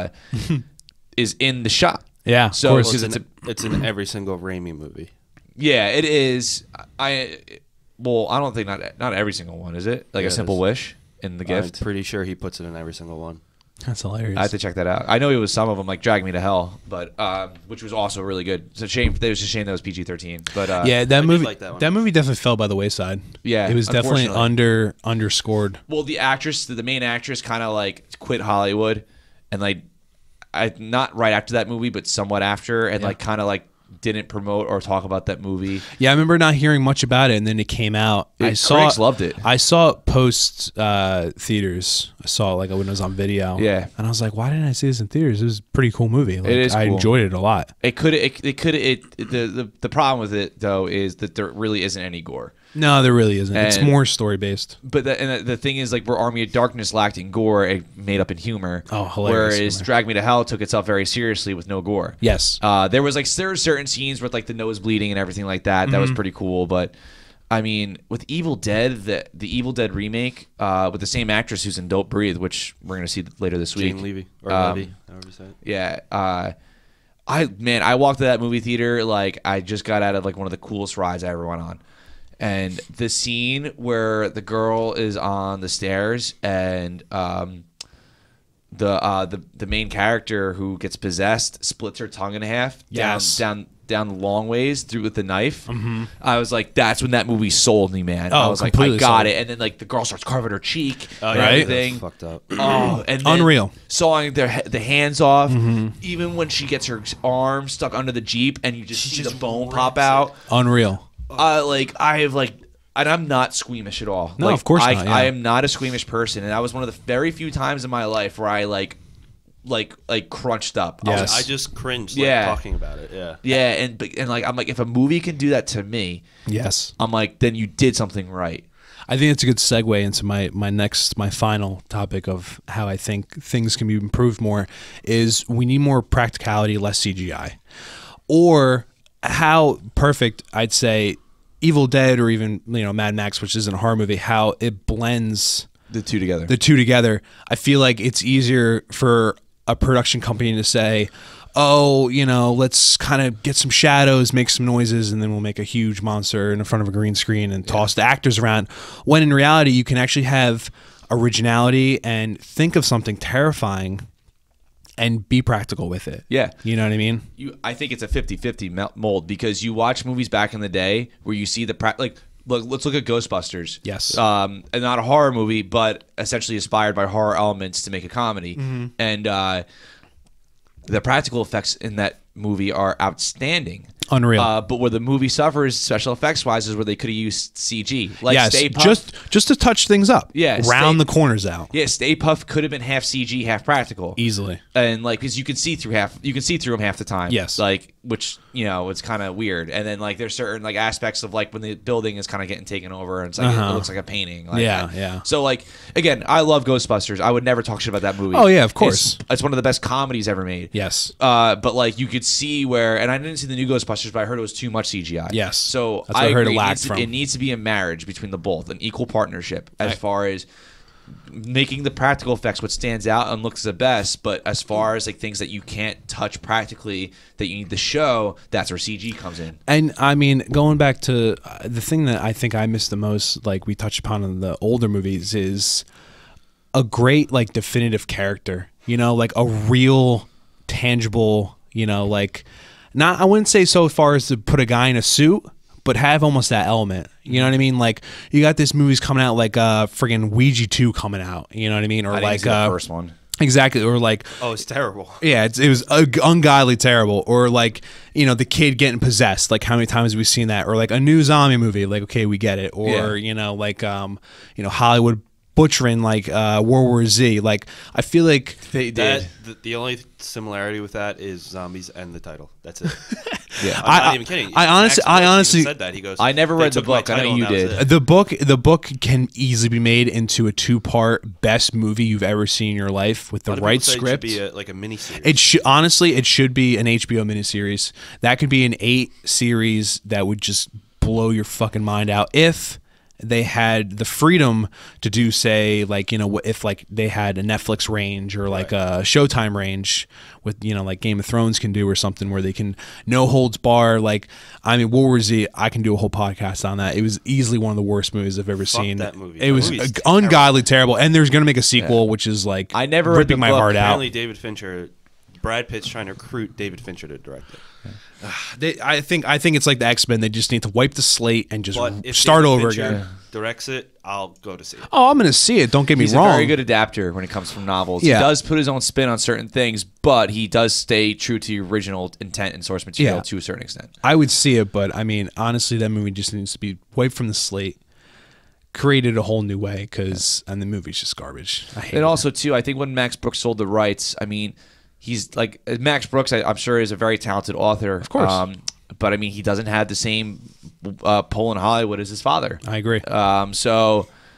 Speaker 1: Is in the shot.
Speaker 3: Yeah,
Speaker 1: So
Speaker 3: of course.
Speaker 1: because
Speaker 2: It's in every single Raimi movie.
Speaker 1: yeah, it is. I don't think not every single one is it like
Speaker 2: Yeah,
Speaker 1: a Simple Wish in the gift.
Speaker 2: I'm pretty sure he puts it in every single one.
Speaker 3: That's hilarious.
Speaker 1: I have to check that out. I know it was some of them like Drag Me to Hell, but which was also really good. It's a shame. It was a shame that was PG-13. But
Speaker 3: yeah, that
Speaker 2: did
Speaker 3: movie.
Speaker 2: like that one.
Speaker 3: That movie definitely fell by the wayside.
Speaker 1: Yeah,
Speaker 3: it was definitely
Speaker 1: unfortunately.
Speaker 3: underscored.
Speaker 1: well, the main actress, kind of like quit Hollywood, and like not right after that movie, but somewhat after, and like kind of like didn't promote or talk about that movie.
Speaker 3: Yeah, I remember not hearing much about it, and then it came out.
Speaker 1: Critics loved it.
Speaker 3: I saw it post theaters. I saw it like when it was on video.
Speaker 1: Yeah.
Speaker 3: and I was like, why didn't I see this in theaters? It was a pretty cool movie. Like,
Speaker 1: It is
Speaker 3: I
Speaker 1: cool.
Speaker 3: enjoyed it a lot.
Speaker 1: The problem with it though is that there really isn't any gore.
Speaker 3: No, there really isn't. It's
Speaker 1: And-
Speaker 3: more story based.
Speaker 1: But the thing is, like, where Army of Darkness lacked in gore, it made up in humor.
Speaker 3: Oh, hilarious
Speaker 1: Whereas
Speaker 3: humor.
Speaker 1: Drag Me to Hell took itself very seriously with no gore.
Speaker 3: Yes.
Speaker 1: There were certain scenes with like the nose bleeding and everything like that. That was pretty cool, but I mean, with Evil Dead, the Evil Dead remake with the same actress who's in Don't Breathe, which we're gonna see later this week.
Speaker 2: Jane Levy or Levy, however you say it.
Speaker 1: Yeah. I walked to that movie theater like I just got out of like one of the coolest rides I ever went on. And the scene where the girl is on the stairs and the main character who gets possessed splits her tongue in half down the long ways through with the knife.
Speaker 3: Mm-hmm.
Speaker 1: I was like, that's when that movie sold me, man. I was like, I got it. And then like the girl starts carving her cheek and everything.
Speaker 2: That's fucked up.
Speaker 1: Oh, and then
Speaker 3: Unreal.
Speaker 1: Sawing the hands off. Even when she gets her arm stuck under the Jeep and you just see the bone pop out.
Speaker 3: Unreal.
Speaker 1: And I'm not squeamish at all.
Speaker 3: No, of course not. Yeah.
Speaker 1: I am not a squeamish person, and that was one of the very few times in my life where I like crunched up.
Speaker 3: Yes.
Speaker 2: I just cringed talking about it. Yeah.
Speaker 1: Yeah, and like I'm like, if a movie can do that to me,
Speaker 3: Yes.
Speaker 1: I'm like, then you did something right.
Speaker 3: I think it's a good segue into my final topic of how I think things can be improved more is we need more practicality, less CGI. Or how perfect, I'd say, Evil Dead or even Mad Max, which isn't a horror movie, how it blends
Speaker 1: The two together.
Speaker 3: I feel like it's easier for a production company to say, oh, let's kind of get some shadows, make some noises, and then we'll make a huge monster in front of a green screen and toss the actors around. When in reality, you can actually have originality and think of something terrifying and be practical with it.
Speaker 1: Yeah.
Speaker 3: You know what I mean?
Speaker 1: I think it's a 50-50 mold because you watch movies back in the day where you see let's look at Ghostbusters.
Speaker 3: Yes.
Speaker 1: And not a horror movie, but essentially inspired by horror elements to make a comedy. And the practical effects in that movie are outstanding.
Speaker 3: Unreal.
Speaker 1: But where the movie suffers, special effects wise, is where they could have used CG. Like
Speaker 3: yes,
Speaker 1: Stay Puft.
Speaker 3: just to touch things up.
Speaker 1: Yeah,
Speaker 3: round the corners out.
Speaker 1: Yeah, Stay Puft could have been half CG, half practical.
Speaker 3: Easily.
Speaker 1: And like, because you can see through them half the time.
Speaker 3: Yes.
Speaker 1: Like, which it's kind of weird. And then like there's certain like aspects of like when the building is kind of getting taken over and it's like it looks like a painting. Like,
Speaker 3: Yeah.
Speaker 1: So like again, I love Ghostbusters. I would never talk shit about that movie.
Speaker 3: Oh yeah, of course.
Speaker 1: It's one of the best comedies ever made.
Speaker 3: Yes.
Speaker 1: But like you could see where, and I didn't see the new Ghostbusters, but I heard it was too much CGI.
Speaker 3: Yes.
Speaker 1: So
Speaker 3: that's what I heard
Speaker 1: agree.
Speaker 3: it lacked from.
Speaker 1: It needs to be a marriage between the both, an equal partnership as far as making the practical effects what stands out and looks the best, but as far as like things that you can't touch practically that you need to show, that's where CG comes in.
Speaker 3: And I mean, going back to the thing that I think I miss the most, like we touched upon in the older movies, is a great like definitive character, like a real tangible, like not, I wouldn't say so far as to put a guy in a suit, but have almost that element. You know what I mean? Like you got this movies coming out like friggin' Ouija 2 coming out. You know what I mean? Or
Speaker 1: I didn't
Speaker 3: like
Speaker 1: see the first one.
Speaker 3: Exactly. Or like
Speaker 2: it's terrible.
Speaker 3: Yeah, it was ungodly terrible. Or like the kid getting possessed. Like how many times have we seen that? Or like a new zombie movie. Like okay, we get it. Or like Hollywood butchering like World War Z. Like I feel like
Speaker 1: they did.
Speaker 2: The only similarity with that is zombies and the title. That's it.
Speaker 1: Yeah,
Speaker 2: I'm not even kidding.
Speaker 3: I honestly
Speaker 2: said that. He goes,
Speaker 1: I never read the book. I know you did.
Speaker 3: The book can easily be made into a 2-part best movie you've ever seen in your life with the right script.
Speaker 2: It should be like a miniseries.
Speaker 3: It should be an HBO miniseries. That could be an 8 series that would just blow your fucking mind out if they had the freedom to do, say, like, if like they had a Netflix range or like a Showtime range with, like Game of Thrones can do or something where they can no holds bar. Like, I mean, World War Z, I can do a whole podcast on that. It was easily one of the worst movies I've ever seen.
Speaker 2: That movie.
Speaker 3: It was ungodly terrible. And there's going to make a sequel, which is like
Speaker 1: I never read
Speaker 3: ripping
Speaker 1: the
Speaker 3: my
Speaker 1: book.
Speaker 3: heart out.
Speaker 2: Apparently David Fincher, Brad Pitt's trying to recruit David Fincher to direct it.
Speaker 3: I think it's like the X-Men. They just need to wipe the slate and just
Speaker 2: If
Speaker 3: start
Speaker 2: David
Speaker 3: over
Speaker 2: Fincher
Speaker 3: again.
Speaker 2: directs it, I'll go to see it.
Speaker 3: Oh, I'm going to see it. Don't get me
Speaker 1: He's
Speaker 3: wrong.
Speaker 1: a very good adapter when it comes from novels.
Speaker 3: Yeah.
Speaker 1: He does put his own spin on certain things, but he does stay true to the original intent and source material to a certain extent.
Speaker 3: I would see it, but I mean, honestly, that movie just needs to be wiped from the slate, created a whole new way, and the movie's just garbage. I hate it.
Speaker 1: And also, too, I think when Max Brooks sold the rights, I mean, he's like Max Brooks. I'm sure is a very talented author,
Speaker 3: of course.
Speaker 1: But I mean, he doesn't have the same pull in Hollywood as his father.
Speaker 3: I agree.
Speaker 1: So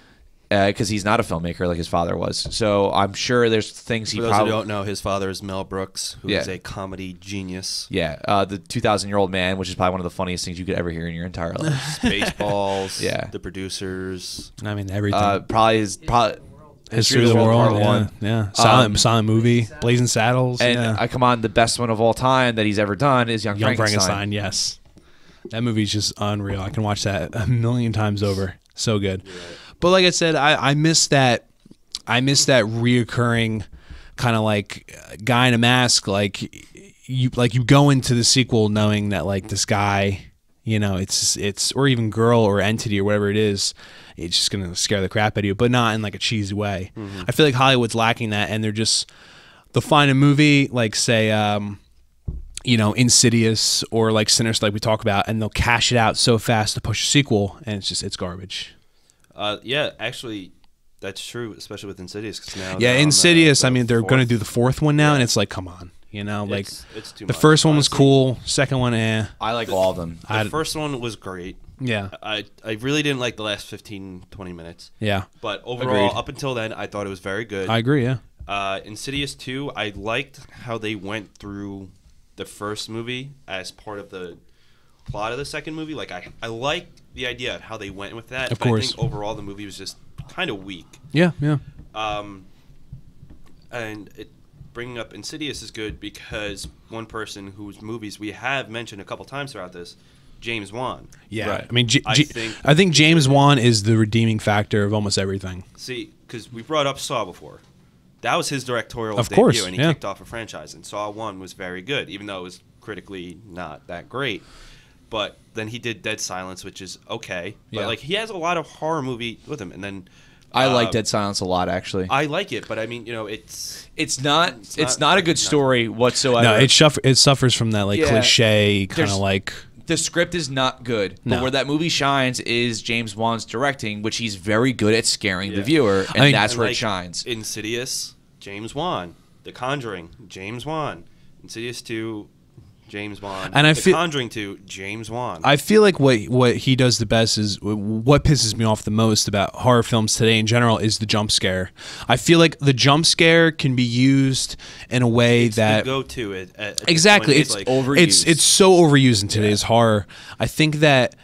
Speaker 1: because he's not a filmmaker like his father was. So I'm sure there's things he
Speaker 2: For those
Speaker 1: probably
Speaker 2: who don't know, his father is Mel Brooks, who
Speaker 1: Yeah.
Speaker 2: is a comedy genius.
Speaker 1: Yeah, the 2,000-year-old man, which is probably one of the funniest things you could ever hear in your entire life.
Speaker 2: Spaceballs,
Speaker 1: Yeah.
Speaker 2: The Producers.
Speaker 3: I mean, everything.
Speaker 1: Probably
Speaker 3: History of the World,
Speaker 1: Part
Speaker 3: yeah,
Speaker 1: One.
Speaker 3: yeah. Silent movie, Blazing Saddles,
Speaker 1: And
Speaker 3: yeah.
Speaker 1: I come on, the best one of all time that he's ever done is Young
Speaker 3: Young
Speaker 1: Frankenstein.
Speaker 3: Frankenstein, yes. That movie's just unreal. I can watch that a million times over. So good. But like I said, I miss that. I miss that reoccurring kind of like guy in a mask. Like you go into the sequel knowing that like this guy, you know, it's or even girl or entity or whatever it is, it's just gonna scare the crap out of you, but not in like a cheesy way. I feel like Hollywood's lacking that, and they'll find a movie like say, you know, Insidious or like Sinister, like we talk about, and they'll cash it out so fast to push a sequel, and it's garbage.
Speaker 2: Yeah, actually, that's true, especially with Insidious. 'Cause now
Speaker 3: Yeah,
Speaker 2: they're on
Speaker 3: Insidious.
Speaker 2: the
Speaker 3: I mean, they're going to
Speaker 2: fourth.
Speaker 3: do the fourth one now,
Speaker 2: Yeah.
Speaker 3: and it's like, come on, you know, like
Speaker 2: It's too
Speaker 3: the
Speaker 2: much,
Speaker 3: first one was
Speaker 2: honestly.
Speaker 3: cool, second one, eh.
Speaker 1: I like all of them.
Speaker 2: The first one was great.
Speaker 3: Yeah,
Speaker 2: I really didn't like the last 15, 20 minutes.
Speaker 3: yeah,
Speaker 2: But overall,
Speaker 1: Agreed.
Speaker 2: up until then, I thought it was very good.
Speaker 3: I agree. Yeah,
Speaker 2: Insidious 2, I liked how they went through the first movie as part of the plot of the second movie. Like, I liked the idea of how they went with that.
Speaker 3: Of
Speaker 2: but
Speaker 3: course.
Speaker 2: I think overall the movie was just kind of weak.
Speaker 3: yeah.
Speaker 2: And bringing up Insidious is good because one person whose movies we have mentioned a couple times throughout this, James Wan.
Speaker 3: Yeah,
Speaker 1: Right.
Speaker 3: I mean,
Speaker 2: I
Speaker 3: I
Speaker 2: think
Speaker 3: think James Wan is the redeeming factor of almost everything.
Speaker 2: See, because we brought up Saw before. That was his directorial
Speaker 3: Of
Speaker 2: debut,
Speaker 3: course,
Speaker 2: and he
Speaker 3: yeah.
Speaker 2: kicked off a franchise. And Saw 1 was very good, even though it was critically not that great. But then he did Dead Silence, which is okay. But
Speaker 1: Yeah.
Speaker 2: like he has a lot of horror movie with him. And then
Speaker 1: I like Dead Silence a lot, actually.
Speaker 2: I like it, but I mean, you know, it's
Speaker 1: It's not
Speaker 2: not-
Speaker 1: a good
Speaker 2: not-
Speaker 1: story whatsoever.
Speaker 3: No, it suffers from that like
Speaker 1: Yeah,
Speaker 3: cliche kind
Speaker 1: there's-
Speaker 3: of like.
Speaker 1: The script is not good, but
Speaker 3: No.
Speaker 1: where that movie shines is James Wan's directing, which he's very good at scaring the
Speaker 2: Yeah.
Speaker 1: viewer, and
Speaker 3: I mean-
Speaker 1: that's
Speaker 2: and
Speaker 1: where it
Speaker 2: like
Speaker 1: shines.
Speaker 2: Insidious, James Wan. The Conjuring, James Wan. Insidious 2, James Wan.
Speaker 3: And I
Speaker 2: The
Speaker 3: feel-
Speaker 2: Conjuring 2, James Wan.
Speaker 3: I feel like what he does the best is what pisses me off the most about horror films today in general is the jump scare. I feel like the jump scare can be used in a way
Speaker 2: It's
Speaker 3: that
Speaker 2: the go-to at this
Speaker 3: exactly
Speaker 2: point.
Speaker 3: it's
Speaker 2: like,
Speaker 1: overused.
Speaker 3: it's so overused in today's horror. I think that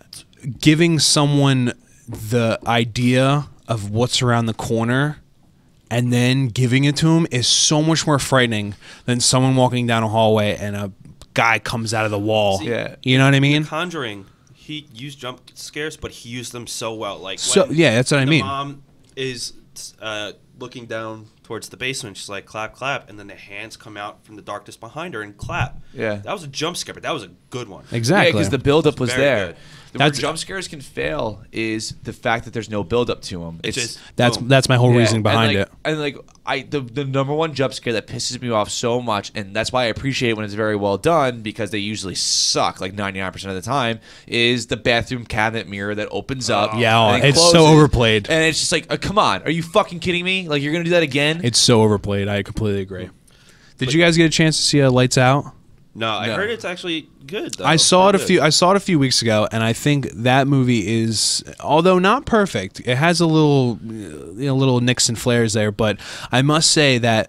Speaker 3: giving someone the idea of what's around the corner and then giving it to him is so much more frightening than someone walking down a hallway and a guy comes out of the wall.
Speaker 1: Yeah.
Speaker 3: You know what I mean?
Speaker 2: Conjuring, he used jump scares, but he used them so well. Like
Speaker 3: So-
Speaker 2: when
Speaker 3: yeah, that's what I
Speaker 2: the
Speaker 3: mean.
Speaker 2: mom is looking down towards the basement. She's like, clap, clap, and then the hands come out from the darkness behind her and clap.
Speaker 1: Yeah.
Speaker 2: That was a jump scare, but that was a good one.
Speaker 3: Exactly.
Speaker 1: Yeah, because the buildup was
Speaker 2: Very
Speaker 1: there.
Speaker 2: good.
Speaker 1: Where
Speaker 3: That's-
Speaker 1: jump scares can fail is the fact that there's no buildup to them.
Speaker 2: It's just
Speaker 3: that's
Speaker 2: boom.
Speaker 3: that's my whole
Speaker 1: Yeah,
Speaker 3: reasoning behind
Speaker 1: and like,
Speaker 3: it.
Speaker 1: And like the number one jump scare that pisses me off so much, and that's why I appreciate when it's very well done because they usually suck like 99% of the time, is the bathroom cabinet mirror that opens up.
Speaker 3: Yeah,
Speaker 1: and then
Speaker 3: it's so
Speaker 1: closes,
Speaker 3: overplayed.
Speaker 1: and it's just like, come on, are you fucking kidding me? Like you're gonna do that again?
Speaker 3: It's so overplayed. I completely agree. Did you guys get a chance to see Lights Out?
Speaker 2: No, I
Speaker 1: No.
Speaker 2: heard it's actually good. Though.
Speaker 3: I saw it
Speaker 2: Pretty good.
Speaker 3: I saw it a few weeks ago, and I think that movie is, although not perfect, it has a little, little nicks and flares there. But I must say that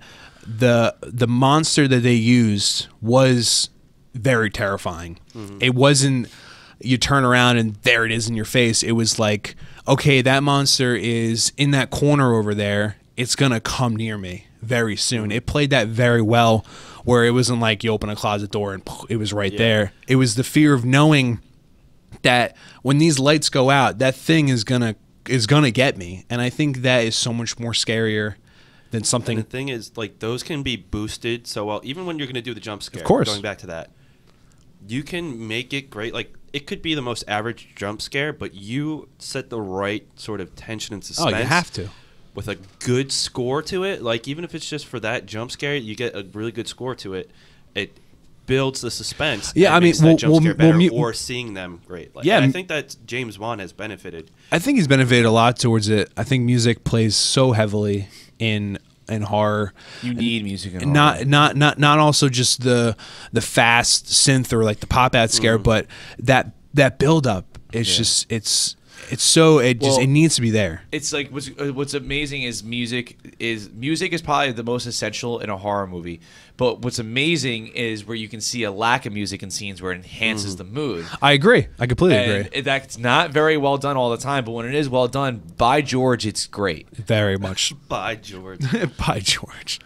Speaker 3: the monster that they used was very terrifying. It wasn't you turn around and there it is in your face. It was like, okay, that monster is in that corner over there. It's gonna come near me very soon. It played that very well, where it wasn't like you open a closet door and it was right there. It was the fear of knowing that when these lights go out, that thing is gonna get me, and I think that is so much more scarier than
Speaker 2: And
Speaker 3: something.
Speaker 2: the thing is, like, those can be boosted so well. Even when you're going to do the jump scare,
Speaker 3: Of course.
Speaker 2: going back to that, you can make it great. Like, it could be the most average jump scare, but you set the right sort of tension and
Speaker 3: Oh,
Speaker 2: suspense.
Speaker 3: you have to.
Speaker 2: With a good score to it. Like, even if it's just for that jump scare, you get a really good score to it. It builds the suspense.
Speaker 3: Yeah,
Speaker 2: and
Speaker 3: I mean,
Speaker 2: makes that
Speaker 3: well-
Speaker 2: jump
Speaker 3: well,
Speaker 2: scare
Speaker 3: well,
Speaker 2: better,
Speaker 3: mu-
Speaker 2: or seeing them great. Like,
Speaker 3: Yeah,
Speaker 2: and I
Speaker 3: m-
Speaker 2: think that James Wan has benefited.
Speaker 3: I think he's benefited a lot towards it. I think music plays so heavily in horror.
Speaker 1: you need music in horror.
Speaker 3: Not also just the fast synth or like the pop out scare, but that build up. It's just it's so it needs to be there.
Speaker 1: It's like what's amazing is music is probably the most essential in a horror movie. But what's amazing is where you can see a lack of music in scenes where it enhances the mood.
Speaker 3: I agree. I completely agree.
Speaker 1: That's not very well done all the time, but when it is well done, by George, it's great.
Speaker 3: Very much.
Speaker 2: By George.
Speaker 3: By George.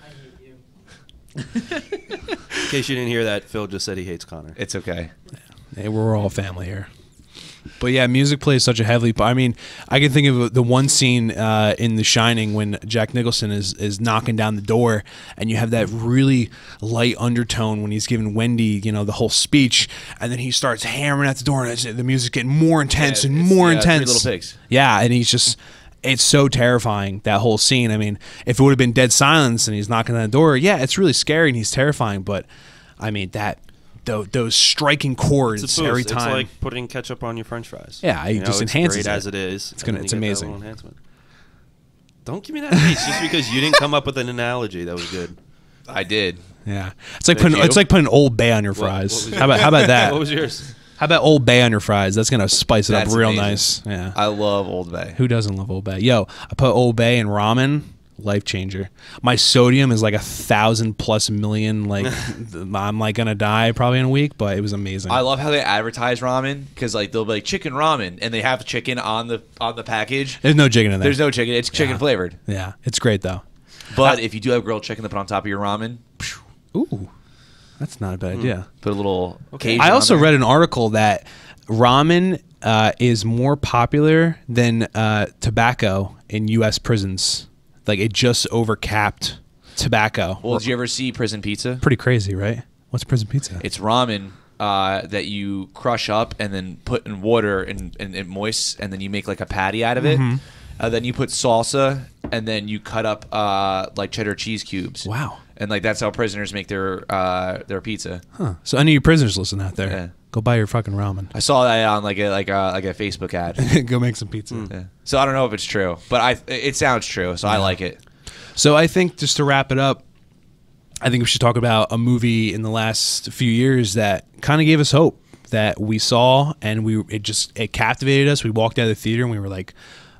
Speaker 2: In case you didn't hear that, Phil just said he hates Connor.
Speaker 1: It's okay.
Speaker 3: Yeah, we're all family here. But yeah, music plays such a heavily. I mean, I can think of the one scene in The Shining when Jack Nicholson is knocking down the door, and you have that really light undertone when he's giving Wendy, the whole speech, and then he starts hammering at the door, and the music's getting more intense and more intense.
Speaker 1: Three Little Pigs.
Speaker 3: Yeah, and he's just. It's so terrifying, that whole scene. I mean, if it would have been dead silence and he's knocking on the door, yeah, it's really scary and he's terrifying. But, I mean, those striking chords every time.
Speaker 2: It's like putting ketchup on your French fries.
Speaker 3: Yeah, it just enhances
Speaker 2: great
Speaker 3: it.
Speaker 2: as it is.
Speaker 3: It's amazing.
Speaker 2: Enhancement. Don't give me that face just because you didn't come up with an analogy that was good.
Speaker 1: I did.
Speaker 3: Yeah, it's like putting Old Bay on your fries. How about that?
Speaker 2: What was yours?
Speaker 3: How about Old Bay on your fries? That's gonna spice it up real
Speaker 1: amazing.
Speaker 3: nice. Yeah,
Speaker 1: I love Old Bay.
Speaker 3: who doesn't love Old Bay? Yo, I put Old Bay in ramen. Life changer. My sodium is like 1,000+ million. Like I'm like gonna die probably in a week, but it was amazing.
Speaker 1: I love how they advertise ramen because like they'll be like chicken ramen and they have chicken on the package.
Speaker 3: There's no chicken in there.
Speaker 1: There's no chicken. It's chicken flavored.
Speaker 3: Yeah, it's great though.
Speaker 1: But if you do have grilled chicken to put on top of your ramen,
Speaker 3: Ooh, that's not a bad idea.
Speaker 1: put a little. Cajun
Speaker 3: I also
Speaker 1: on there.
Speaker 3: read an article that ramen is more popular than tobacco in U.S. prisons. Like it just overcapped tobacco.
Speaker 1: Well, did you ever see prison pizza?
Speaker 3: Pretty crazy, right? What's prison pizza?
Speaker 1: It's ramen that you crush up and then put in water and it moist, and then you make like a patty out of it. Then you put salsa, and then you cut up like cheddar cheese cubes.
Speaker 3: Wow.
Speaker 1: And like that's how prisoners make their pizza.
Speaker 3: Huh. So any of you prisoners listening out there,
Speaker 1: Yeah.
Speaker 3: go buy your fucking ramen.
Speaker 1: I saw that on like a Facebook ad.
Speaker 3: Go make some pizza.
Speaker 1: Yeah. So I don't know if it's true, but it sounds true, so I like it.
Speaker 3: So I think just to wrap it up, I think we should talk about a movie in the last few years that kind of gave us hope, that we saw and it captivated us. We walked out of the theater and we were like,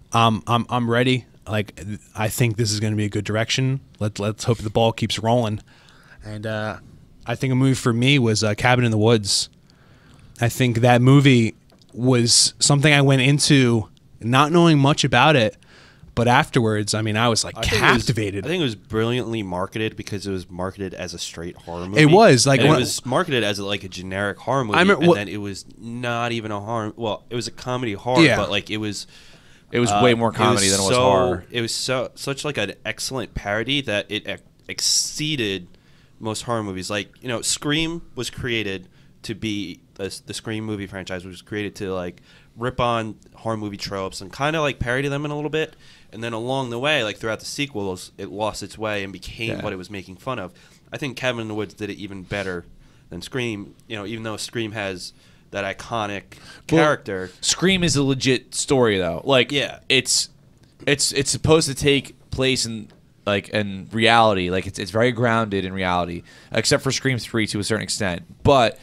Speaker 3: I'm ready. Like I think this is going to be a good direction. Let's hope the ball keeps rolling. And I think a movie for me was Cabin in the Woods. I think that movie was something I went into not knowing much about it, but afterwards, I mean, I was like captivated.
Speaker 2: I think it was brilliantly marketed because it was marketed as a straight horror movie.
Speaker 3: It was like
Speaker 2: it was marketed as like a generic horror movie, and then it was not even a horror. Well, it was a comedy horror, but like it was
Speaker 1: way more comedy than it was horror.
Speaker 2: It was such like an excellent parody that it exceeded most horror movies. Like Scream was created to be the Scream movie franchise was created to like rip on horror movie tropes and kind of like parody them in a little bit. And then along the way, like throughout the sequels, it lost its way and became what it was making fun of. I think Cabin in the Woods did it even better than Scream. Even though Scream has that iconic character.
Speaker 1: Scream is a legit story though. Like it's supposed to take place in reality. Like it's very grounded in reality, except for Scream 3 to a certain extent. But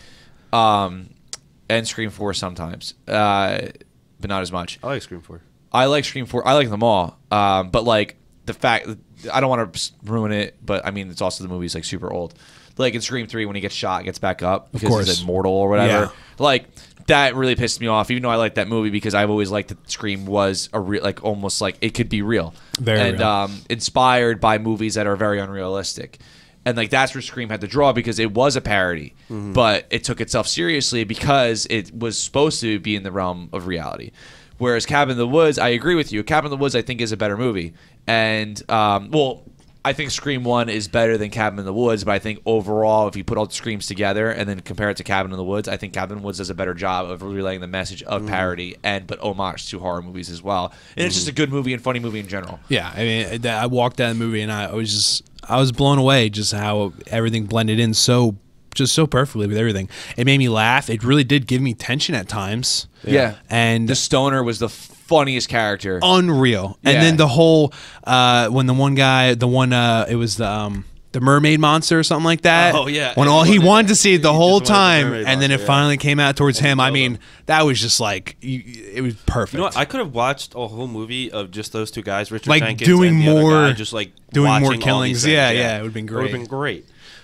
Speaker 1: and Scream 4 sometimes, but not as much.
Speaker 2: I like Scream 4.
Speaker 1: I like Scream 4. I like them all. But like the fact, I don't want to ruin it, but I mean, it's also the movie's like super old. Like in Scream 3, when he gets shot, gets back up because he's immortal or whatever.
Speaker 3: Yeah.
Speaker 1: Like that really pissed me off. Even though I like that movie because I've always liked that Scream was a real, like almost like it could be real,
Speaker 3: very real.
Speaker 1: Inspired by movies that are very unrealistic. And like that's where Scream had to draw because it was a parody, but it took itself seriously because it was supposed to be in the realm of reality. Whereas Cabin in the Woods, I agree with you. Cabin in the Woods, I think, is a better movie. And, I think Scream 1 is better than Cabin in the Woods, but I think overall, if you put all the Screams together and then compare it to Cabin in the Woods, I think Cabin in the Woods does a better job of relaying the message of parody but homage to horror movies as well. And it's just a good movie and funny movie in general.
Speaker 3: Yeah, I mean, I walked out of the movie and I was blown away just how everything blended in so perfectly with everything. It made me laugh. It really did give me tension at times.
Speaker 1: Yeah.
Speaker 3: And
Speaker 1: the stoner was the funniest character.
Speaker 3: Unreal. And then the whole when the one guy, it was the the mermaid monster or something like that.
Speaker 2: Oh, yeah.
Speaker 3: When
Speaker 2: And
Speaker 3: all
Speaker 2: he
Speaker 3: he
Speaker 2: wanted-
Speaker 3: wanted to see it the
Speaker 2: he
Speaker 3: whole
Speaker 2: just wanted the
Speaker 3: time,
Speaker 2: mermaid
Speaker 3: and then it
Speaker 2: monster, yeah.
Speaker 3: finally came out towards
Speaker 2: And he
Speaker 3: him. I
Speaker 2: killed
Speaker 3: mean,
Speaker 2: him.
Speaker 3: that was just like it was perfect.
Speaker 2: You know what? I could have watched a whole movie of just those two guys, Richard
Speaker 3: Like,
Speaker 2: Jenkins
Speaker 3: doing
Speaker 2: and the other
Speaker 3: more-
Speaker 2: guy, just like
Speaker 3: doing more
Speaker 2: watching all
Speaker 3: killings.
Speaker 2: these things.
Speaker 3: Yeah, it would've been
Speaker 2: It would have
Speaker 3: great.
Speaker 2: been great.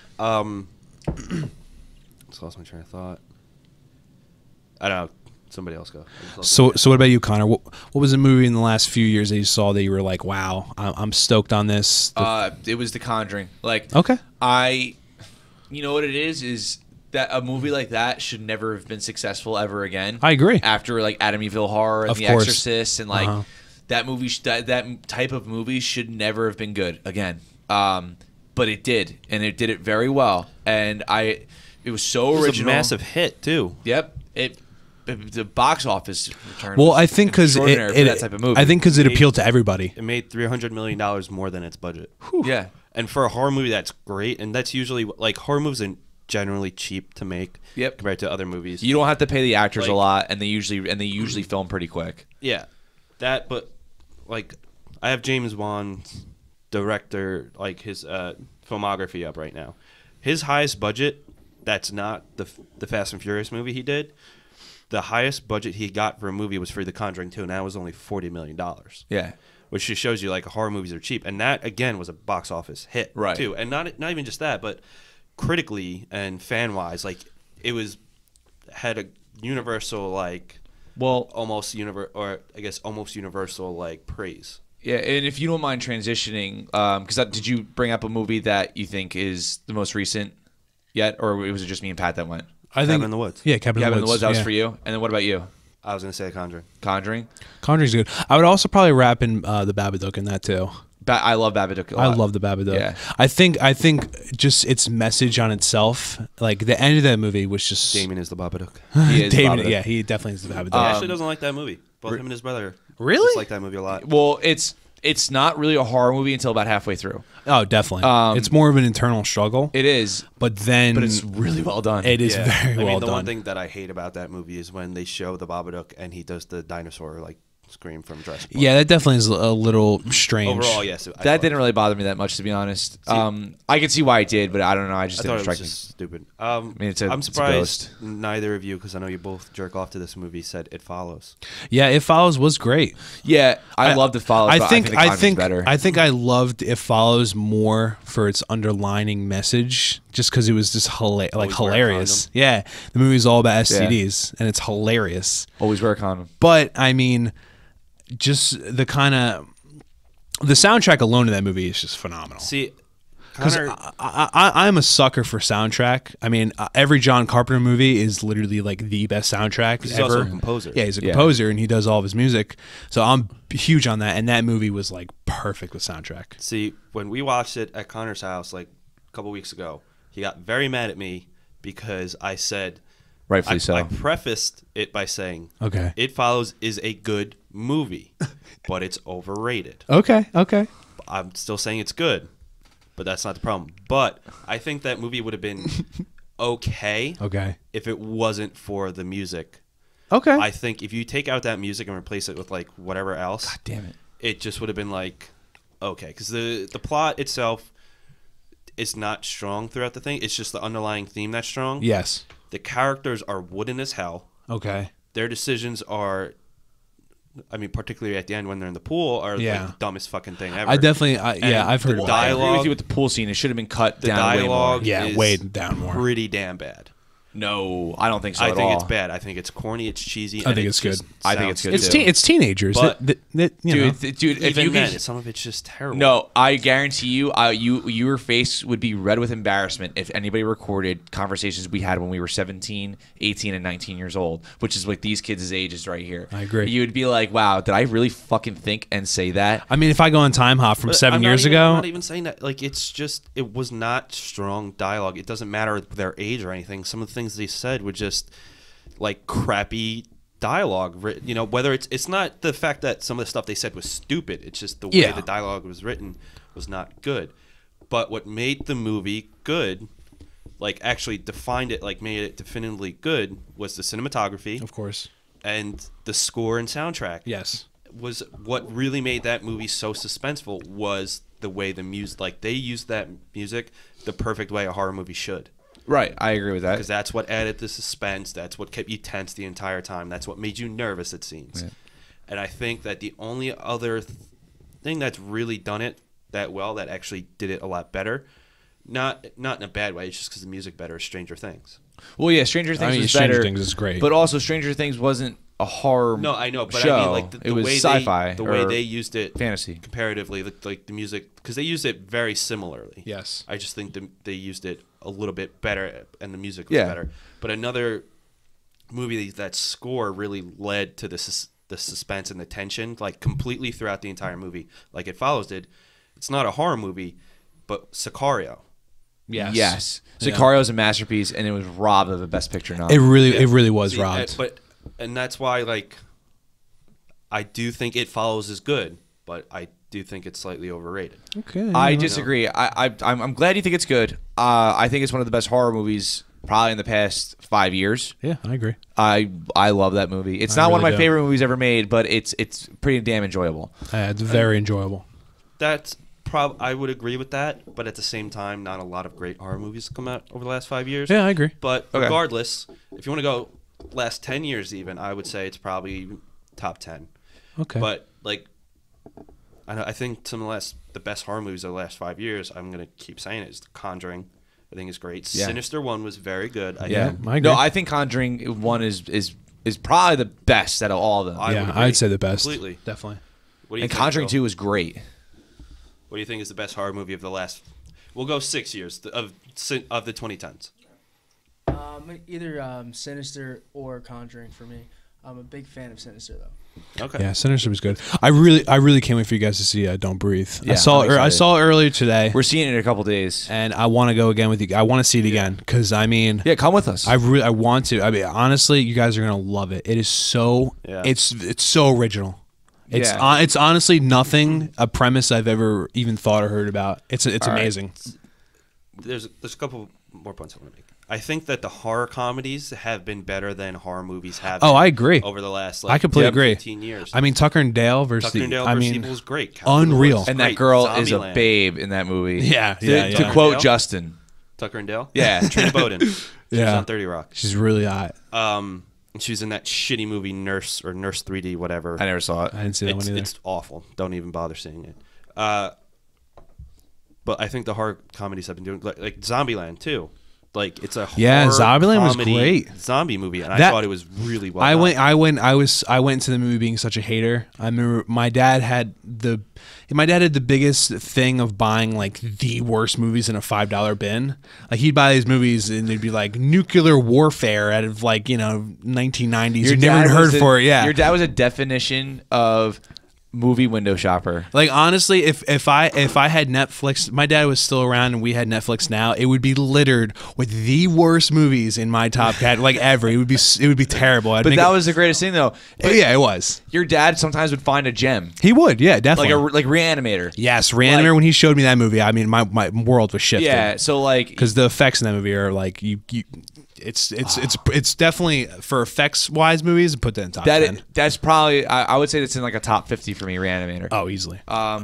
Speaker 2: Just lost my train of thought. I don't know. Somebody else go. I just lost
Speaker 3: So what about you, Connor? What was a movie in the last few years that you saw that you were like, wow, I'm stoked on this?
Speaker 1: It was The Conjuring. Like,
Speaker 3: Okay.
Speaker 1: You know what it is that a movie like that should never have been successful ever again.
Speaker 3: I agree.
Speaker 1: After like Amityville Horror and
Speaker 3: Of
Speaker 1: The
Speaker 3: course.
Speaker 1: Exorcist and like
Speaker 3: Uh-huh.
Speaker 1: that movie, that type of movie should never have been good again. But it did, and it did it very well. And it was so
Speaker 2: It was
Speaker 1: original.
Speaker 2: a massive hit too.
Speaker 1: Yep. The box office return.
Speaker 3: Well,
Speaker 1: was
Speaker 3: I think because
Speaker 1: extraordinary for that type of movie.
Speaker 3: I think because it appealed to everybody.
Speaker 2: It made $300 million more than its budget.
Speaker 1: Yeah.
Speaker 2: And for a horror movie, that's great. And that's usually like horror movies are generally cheap to make.
Speaker 1: Yep.
Speaker 2: Compared to other movies.
Speaker 1: You don't have to pay the actors a
Speaker 2: Like-
Speaker 1: lot, and they usually film pretty quick.
Speaker 2: Yeah, that. But like, I have James Wan's director, like his filmography up right now. His highest budget. That's not the Fast and Furious movie he did. The highest budget he got for a movie was for The Conjuring 2, and that was only $40 million.
Speaker 1: Yeah.
Speaker 2: Which just shows you like horror movies are cheap, and that again was a box office hit,
Speaker 1: Right.
Speaker 2: Too, and not even just that, but critically and fan wise, like it had a universal like almost universal like praise.
Speaker 1: Yeah, and if you don't mind transitioning, because did you bring up a movie that you think is the most recent yet, or was it just me and Pat that went?
Speaker 3: I think
Speaker 2: Cabin in the Woods.
Speaker 3: Yeah, Cabin
Speaker 1: Cabin
Speaker 3: in the Woods.
Speaker 1: That was
Speaker 3: yeah.
Speaker 1: for you. And then what about you?
Speaker 2: I was gonna say Conjuring.
Speaker 1: Conjuring.
Speaker 3: Conjuring's good. I would also probably wrap in the Babadook in that too.
Speaker 1: I love Babadook a
Speaker 3: I
Speaker 1: lot.
Speaker 3: love the Babadook.
Speaker 1: Yeah.
Speaker 3: I think just its message on itself, like the end of that movie was just
Speaker 2: Damien is the Babadook.
Speaker 1: He is
Speaker 3: Damon,
Speaker 1: Babadook.
Speaker 3: yeah, he definitely is the Babadook.
Speaker 2: He actually doesn't like that movie. Both him and his brother
Speaker 3: Really?
Speaker 2: just like that movie a lot.
Speaker 1: Well, it's not really a horror movie until about halfway through.
Speaker 3: Oh, definitely. It's more of an internal struggle.
Speaker 1: It is,
Speaker 3: but then
Speaker 1: it's really well done.
Speaker 3: It is
Speaker 2: Yeah.
Speaker 3: very
Speaker 2: I mean,
Speaker 3: well
Speaker 2: the
Speaker 3: done.
Speaker 2: one thing that I hate about that movie is when they show the Babadook and he does the dinosaur like scream from Jurassic Park.
Speaker 3: Yeah, that definitely is a little strange.
Speaker 2: Overall, yes.
Speaker 1: That didn't really bother me that much, to be honest. I could see why it did, but I don't know. I just
Speaker 2: I
Speaker 1: didn't
Speaker 2: thought it was
Speaker 1: strike me.
Speaker 2: just stupid.
Speaker 1: mean, it's a
Speaker 2: I'm
Speaker 1: ghost.
Speaker 2: surprised neither of you, because I know you both jerk off to this movie, said It Follows.
Speaker 3: Yeah, It Follows was great.
Speaker 1: Yeah, I loved It Follows. But I think better.
Speaker 3: I think I loved It Follows more for its underlining message, just because it was just
Speaker 2: Always wear a
Speaker 3: hilarious. Yeah, the movie's all about STDs, and it's hilarious.
Speaker 1: Always wear a condom.
Speaker 3: But I mean, just the soundtrack alone in that movie is just phenomenal.
Speaker 2: See,
Speaker 3: Because
Speaker 2: Connor,
Speaker 3: I'm a sucker for soundtrack. I mean, every John Carpenter movie is literally like the best soundtrack
Speaker 2: he's
Speaker 3: ever.
Speaker 2: also a composer.
Speaker 3: Yeah, he's a composer and he does all of his music. So I'm huge on that. And that movie was like perfect with soundtrack.
Speaker 2: See, when we watched it at Connor's house like a couple weeks ago, he got very mad at me because I said,
Speaker 1: Rightfully so.
Speaker 2: I prefaced it by saying,
Speaker 3: Okay.
Speaker 2: It Follows is a good movie, but it's overrated.
Speaker 3: Okay.
Speaker 2: I'm still saying it's good, but that's not the problem. But I think that movie would have been okay if it wasn't for the music.
Speaker 3: Okay.
Speaker 2: I think if you take out that music and replace it with like whatever else,
Speaker 1: God damn it.
Speaker 2: it just would have been like okay, because the plot itself is not strong throughout the thing. It's just the underlying theme that's strong.
Speaker 3: Yes.
Speaker 2: The characters are wooden as hell.
Speaker 3: Okay.
Speaker 2: Their decisions are, I mean, particularly at the end when they're in the pool, are
Speaker 3: Yeah.
Speaker 2: like the dumbest fucking thing ever.
Speaker 3: I definitely,
Speaker 2: And
Speaker 3: I've heard
Speaker 2: the
Speaker 3: about
Speaker 1: I
Speaker 3: that.
Speaker 1: agree with you with the pool scene. It should have been cut
Speaker 2: The
Speaker 1: down way more.
Speaker 2: dialogue
Speaker 3: Yeah,
Speaker 2: is
Speaker 3: way down more.
Speaker 2: pretty damn bad.
Speaker 1: No, I don't think so
Speaker 2: I
Speaker 1: at
Speaker 2: think
Speaker 1: all.
Speaker 2: it's bad. I think it's corny. It's cheesy.
Speaker 3: I
Speaker 2: and
Speaker 3: think
Speaker 2: it
Speaker 3: it's good.
Speaker 2: just
Speaker 1: I think it's
Speaker 2: sounds
Speaker 1: good,
Speaker 3: It's
Speaker 1: too.
Speaker 3: it's teenagers.
Speaker 2: But-
Speaker 3: that you know.
Speaker 1: Dude, if
Speaker 2: Even
Speaker 1: you
Speaker 2: then,
Speaker 1: could,
Speaker 2: some of it's just terrible.
Speaker 1: no, I guarantee you, your face would be red with embarrassment if anybody recorded conversations we had when we were 17, 18, and 19 years old, which is like these kids' ages right here.
Speaker 3: I agree.
Speaker 1: You would be like, wow, did I really fucking think and say that?
Speaker 3: I mean, if I go on Time Hop from
Speaker 2: But
Speaker 3: 7
Speaker 2: I'm not
Speaker 3: years
Speaker 2: even-
Speaker 3: ago,
Speaker 2: I'm not even saying that. Like, it's just, it was not strong dialogue. It doesn't matter their age or anything. Some of the things they said were just like crappy dialogue. You know, whether it's not the fact that some of the stuff they said was stupid. It's just the way
Speaker 3: Yeah.
Speaker 2: the dialogue was written was not good. But what made the movie good, like actually defined it, like made it definitively good, was the cinematography
Speaker 3: of course.
Speaker 2: and the score and soundtrack.
Speaker 3: Yes.
Speaker 2: Was what really made that movie so suspenseful was the way the music, like they used that music the perfect way a horror movie should.
Speaker 1: Right, I agree with that.
Speaker 2: Because that's what added the suspense. That's what kept you tense the entire time. That's what made you nervous, it seems.
Speaker 1: Yeah.
Speaker 2: And I think that the only other thing that's really done it that well, that actually did it a lot better, not in a bad way, it's just because the music better, is Stranger Things.
Speaker 1: Well, yeah, Stranger Things was
Speaker 3: Stranger
Speaker 1: better.
Speaker 3: Things is great.
Speaker 1: But also, Stranger Things wasn't a horror
Speaker 2: No, I know, but
Speaker 1: show.
Speaker 2: I mean, like
Speaker 1: it was
Speaker 2: way
Speaker 1: sci-fi.
Speaker 2: the way
Speaker 1: or
Speaker 2: they used it
Speaker 1: fantasy.
Speaker 2: comparatively, like the music, because they used it very similarly.
Speaker 3: Yes.
Speaker 2: I just think they used it a little bit better, and the music was
Speaker 1: Yeah.
Speaker 2: better. But another movie that score really led to the suspense and the tension, like completely throughout the entire movie, like It Follows did. It's not a horror movie, but Sicario.
Speaker 1: Yes.
Speaker 3: Yeah.
Speaker 1: Sicario is a masterpiece, and it was robbed of the Best Picture nom.
Speaker 3: It really was
Speaker 2: See,
Speaker 3: robbed.
Speaker 2: and that's why, like, I do think It Follows is good, but I do think it's slightly overrated.
Speaker 3: Okay.
Speaker 1: I disagree. I'm glad you think it's good. I think it's one of the best horror movies probably in the past 5 years.
Speaker 3: Yeah, I agree.
Speaker 1: I love that movie. It's
Speaker 3: I
Speaker 1: not one of
Speaker 3: really
Speaker 1: my
Speaker 3: do.
Speaker 1: favorite movies ever made, but it's pretty damn enjoyable.
Speaker 3: It's very enjoyable.
Speaker 2: That's I would agree with that, but at the same time, not a lot of great horror movies come out over the last 5 years.
Speaker 3: Yeah, I agree.
Speaker 2: But
Speaker 1: Okay.
Speaker 2: regardless, if you want to go last 10 years even, I would say it's probably top 10.
Speaker 3: Okay.
Speaker 2: But, like, I think some of the best horror movies of the last 5 years, I'm going to keep saying it, is The Conjuring. I think it's great.
Speaker 1: Yeah.
Speaker 2: Sinister 1 was very good.
Speaker 1: Yeah,
Speaker 3: I agree.
Speaker 1: No, I think Conjuring 1 is probably the best out of all of them.
Speaker 2: I would
Speaker 3: yeah,
Speaker 2: agree.
Speaker 3: I'd say the best.
Speaker 2: Completely.
Speaker 3: Definitely.
Speaker 2: What do you
Speaker 1: And
Speaker 2: think,
Speaker 1: Conjuring
Speaker 2: Bill?
Speaker 1: 2 was great.
Speaker 2: What do you think is the best horror movie of the last? We'll go 6 years of the 2010s.
Speaker 4: Either Sinister or Conjuring for me. I'm a big fan of Sinister though.
Speaker 2: Okay.
Speaker 3: Yeah, Sinister was good. I really can't wait for you guys to see Don't Breathe.
Speaker 1: Yeah,
Speaker 3: I saw
Speaker 1: I'm
Speaker 3: I
Speaker 1: excited.
Speaker 3: saw it earlier today,
Speaker 1: We're seeing it in a couple days.
Speaker 3: and I want to go again with you. I want to see it again because I mean,
Speaker 1: Yeah, come with us.
Speaker 3: I want to. I mean, honestly, you guys are gonna love it. It is so
Speaker 2: Yeah.
Speaker 3: it's so original. It's
Speaker 1: Yeah.
Speaker 3: it's honestly nothing a premise I've ever even thought or heard about. It's
Speaker 1: All right.
Speaker 3: amazing.
Speaker 2: There's a couple more points I want to make. I think that the horror comedies have been better than horror movies have.
Speaker 3: Oh,
Speaker 2: been
Speaker 3: I agree.
Speaker 2: Over the last,
Speaker 3: I completely agree.
Speaker 2: 15 years.
Speaker 3: I mean, Tucker and Dale versus
Speaker 2: Tucker and Dale
Speaker 3: I
Speaker 2: versus
Speaker 3: mean,
Speaker 2: Evil was great.
Speaker 3: unreal.
Speaker 2: Was
Speaker 1: and that
Speaker 2: great.
Speaker 1: girl is a
Speaker 2: Zombieland.
Speaker 1: babe in that movie.
Speaker 3: Yeah,
Speaker 1: To,
Speaker 3: yeah,
Speaker 1: to
Speaker 3: yeah.
Speaker 1: quote
Speaker 2: Dale?
Speaker 1: Justin.
Speaker 2: Tucker and Dale.
Speaker 1: Yeah.
Speaker 2: Trina Bowden. She was
Speaker 3: Yeah.
Speaker 2: on 30 Rock.
Speaker 3: she's really hot.
Speaker 2: And she was in that shitty movie Nurse 3D, whatever.
Speaker 1: I never saw it.
Speaker 3: I didn't see that one either.
Speaker 2: It's awful. Don't even bother seeing it. But I think the horror comedies have been doing like Zombieland too. Like it's a
Speaker 3: Yeah,
Speaker 2: horror
Speaker 3: Zombieland was
Speaker 2: comedy
Speaker 3: great.
Speaker 2: zombie movie, and I
Speaker 3: That-
Speaker 2: thought it was really well.
Speaker 3: I
Speaker 2: done.
Speaker 3: went into the movie being such a hater. I remember my dad had the biggest thing of buying like the worst movies in a $5 bin. Like he'd buy these movies and they'd be like nuclear warfare out of like 1990s. You never
Speaker 1: dad
Speaker 3: even heard
Speaker 1: was
Speaker 3: for it. Yeah.
Speaker 1: Your dad was a definition of movie window shopper.
Speaker 3: Like honestly, if I had Netflix, my dad was still around and we had Netflix now, it would be littered with the worst movies in my top cat like ever. It would be terrible.
Speaker 1: But that was the greatest thing, though.
Speaker 3: yeah, it was.
Speaker 1: Your dad sometimes would find a gem,
Speaker 3: He would, yeah,
Speaker 1: like
Speaker 3: definitely.
Speaker 1: like Reanimator.
Speaker 3: Yes, Reanimator. When he showed me that movie, I mean, my world was shifted.
Speaker 1: Yeah, so like
Speaker 3: because the effects in that movie are like it's definitely for effects wise movies. Put that in top 10.
Speaker 1: that's probably I would say that's in like a top 50 for me. Reanimator.
Speaker 3: Oh, easily.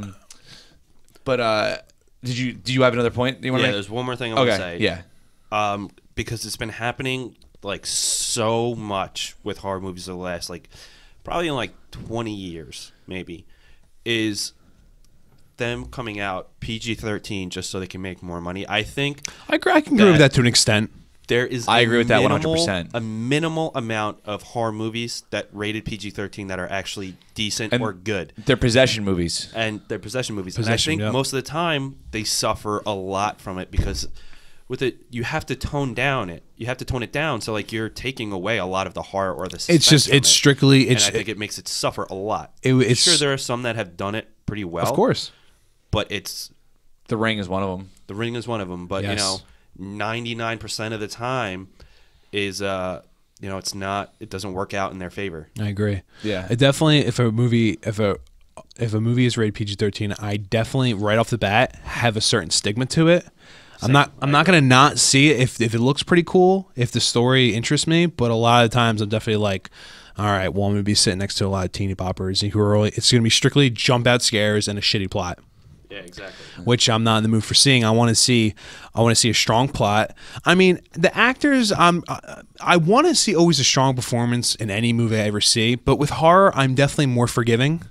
Speaker 1: But do you have another point you want to make?
Speaker 2: There's one more thing I want to
Speaker 1: Okay.
Speaker 2: say.
Speaker 1: Yeah.
Speaker 2: Because it's been happening like so much with horror movies over the last like probably in like 20 years maybe is them coming out PG-13 just so they can make more money. I think
Speaker 3: I can agree with that to an extent.
Speaker 2: there is
Speaker 1: I agree with that
Speaker 2: minimal-
Speaker 1: 100%.
Speaker 2: a minimal amount of horror movies that rated PG-13 that are actually decent
Speaker 1: And
Speaker 2: or good.
Speaker 1: They're possession movies.
Speaker 2: And they're possession movies.
Speaker 3: Possession,
Speaker 2: and I think
Speaker 3: yep.
Speaker 2: most of the time they suffer a lot from it because with it you have to tone it down so like you're taking away a lot of the horror or the suspense
Speaker 3: It's just
Speaker 2: from
Speaker 3: it's
Speaker 2: it.
Speaker 3: strictly
Speaker 2: And
Speaker 3: it's
Speaker 2: I think it makes it suffer a lot.
Speaker 3: it's
Speaker 2: Sure, there are some that have done it pretty well.
Speaker 3: of course.
Speaker 2: But it's
Speaker 1: The Ring is one of them.
Speaker 2: The Ring is one of them. But
Speaker 3: Yes.
Speaker 2: 99% of the time is it doesn't work out in their favor.
Speaker 3: I agree.
Speaker 1: Yeah.
Speaker 3: It definitely if a movie is rated PG-13, I definitely right off the bat have a certain stigma to it. I'm not gonna not see it if it looks pretty cool, if the story interests me, but a lot of times I'm definitely like, all right, well I'm gonna be sitting next to a lot of teeny boppers who are it's gonna be strictly jump out scares and a shitty plot.
Speaker 2: Yeah, exactly.
Speaker 3: which I'm not in the mood for seeing. I want to see a strong plot. I mean, the actors. I want to see always a strong performance in any movie I ever see. But with horror, I'm definitely more forgiving